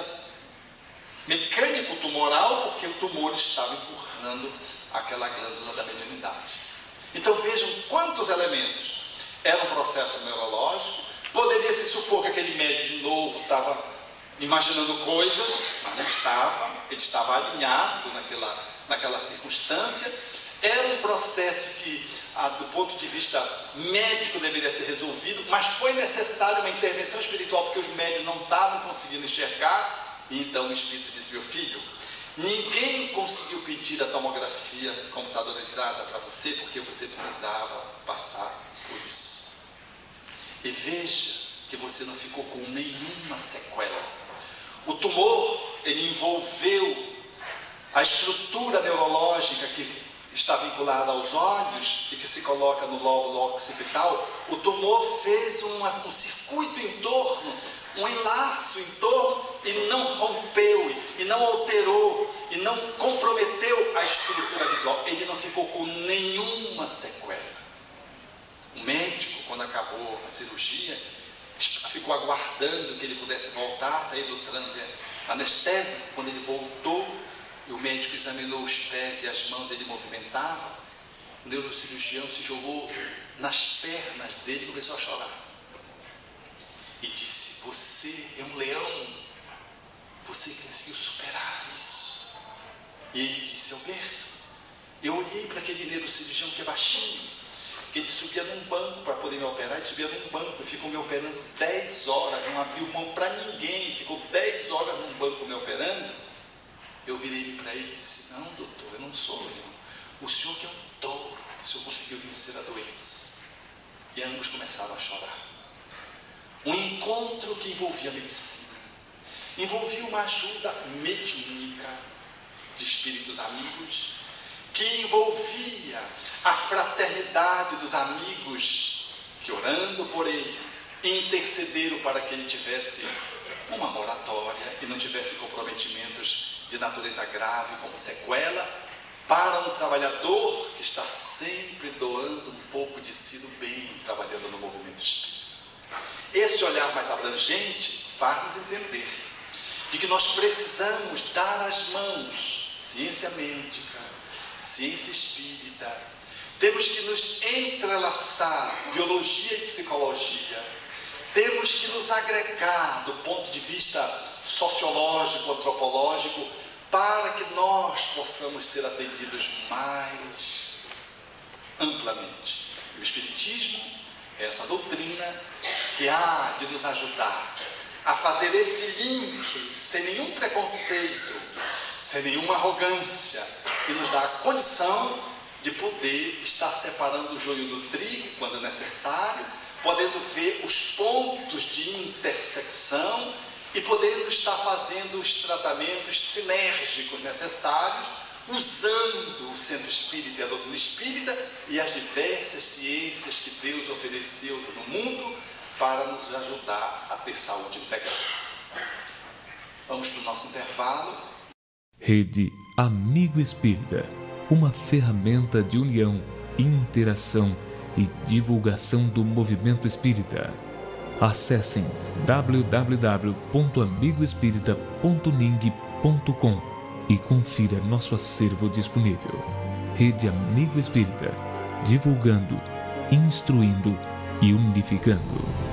mecânico-tumoral, porque o tumor estava empurrando aquela glândula da mediunidade. Então vejam quantos elementos. Era um processo neurológico, poderia se supor que aquele médium de novo estava imaginando coisas, mas não estava, ele estava alinhado naquela circunstância. Era um processo que, do ponto de vista médico, deveria ser resolvido, mas foi necessário uma intervenção espiritual, porque os médios não estavam conseguindo enxergar, e então o Espírito disse: meu filho, ninguém conseguiu pedir a tomografia computadorizada para você, porque você precisava passar por isso. E veja que você não ficou com nenhuma sequela. O tumor, ele envolveu a estrutura neurológica que está vinculada aos olhos e que se coloca no lóbulo occipital. O tumor fez um circuito em torno, um enlaço em torno, e não rompeu, e não alterou, e não comprometeu a estrutura visual. Ele não ficou com nenhuma sequela. O médico, quando acabou a cirurgia, ficou aguardando que ele pudesse voltar, sair do transe anestésico. Quando ele voltou, e o médico examinou os pés e as mãos, ele movimentava, o neurocirurgião se jogou nas pernas dele e começou a chorar. E disse: você é um leão, você conseguiu superar isso. E ele disse: Alberto, eu olhei para aquele neurocirurgião que é baixinho, que ele subia num banco para poder me operar, ele subia num banco, ficou me operando 10 horas, não abriu mão para ninguém, ficou 10 horas num banco me operando. Eu virei para ele e disse: não, doutor, eu não sou leão, o senhor que é um touro, o senhor conseguiu vencer a doença. E ambos começaram a chorar. Um encontro que envolvia a medicina, envolvia uma ajuda mediúnica de espíritos amigos, que envolvia a fraternidade dos amigos que, orando por ele, intercederam para que ele tivesse uma moratória e não tivesse comprometimentos de natureza grave como sequela, para um trabalhador que está sempre doando um pouco de si do bem, trabalhando no movimento espírita. Esse olhar mais abrangente faz-nos entender de que nós precisamos dar as mãos, ciência médica, ciência espírita, temos que nos entrelaçar, biologia e psicologia, temos que nos agregar do ponto de vista sociológico, antropológico, para que nós possamos ser atendidos mais amplamente. O Espiritismo é essa doutrina que há de nos ajudar a fazer esse link sem nenhum preconceito, sem nenhuma arrogância, e nos dá a condição de poder estar separando o joio do trigo quando necessário, podendo ver os pontos de intersecção e podendo estar fazendo os tratamentos sinérgicos necessários, usando o centro espírita e a doutrina espírita e as diversas ciências que Deus ofereceu no mundo para nos ajudar a ter saúde integral. Vamos para o nosso intervalo. Rede Amigo Espírita, uma ferramenta de união, interação e divulgação do movimento espírita. Acessem www.amigoespírita.ning.com e confira nosso acervo disponível. Rede Amigo Espírita, divulgando, instruindo e unificando.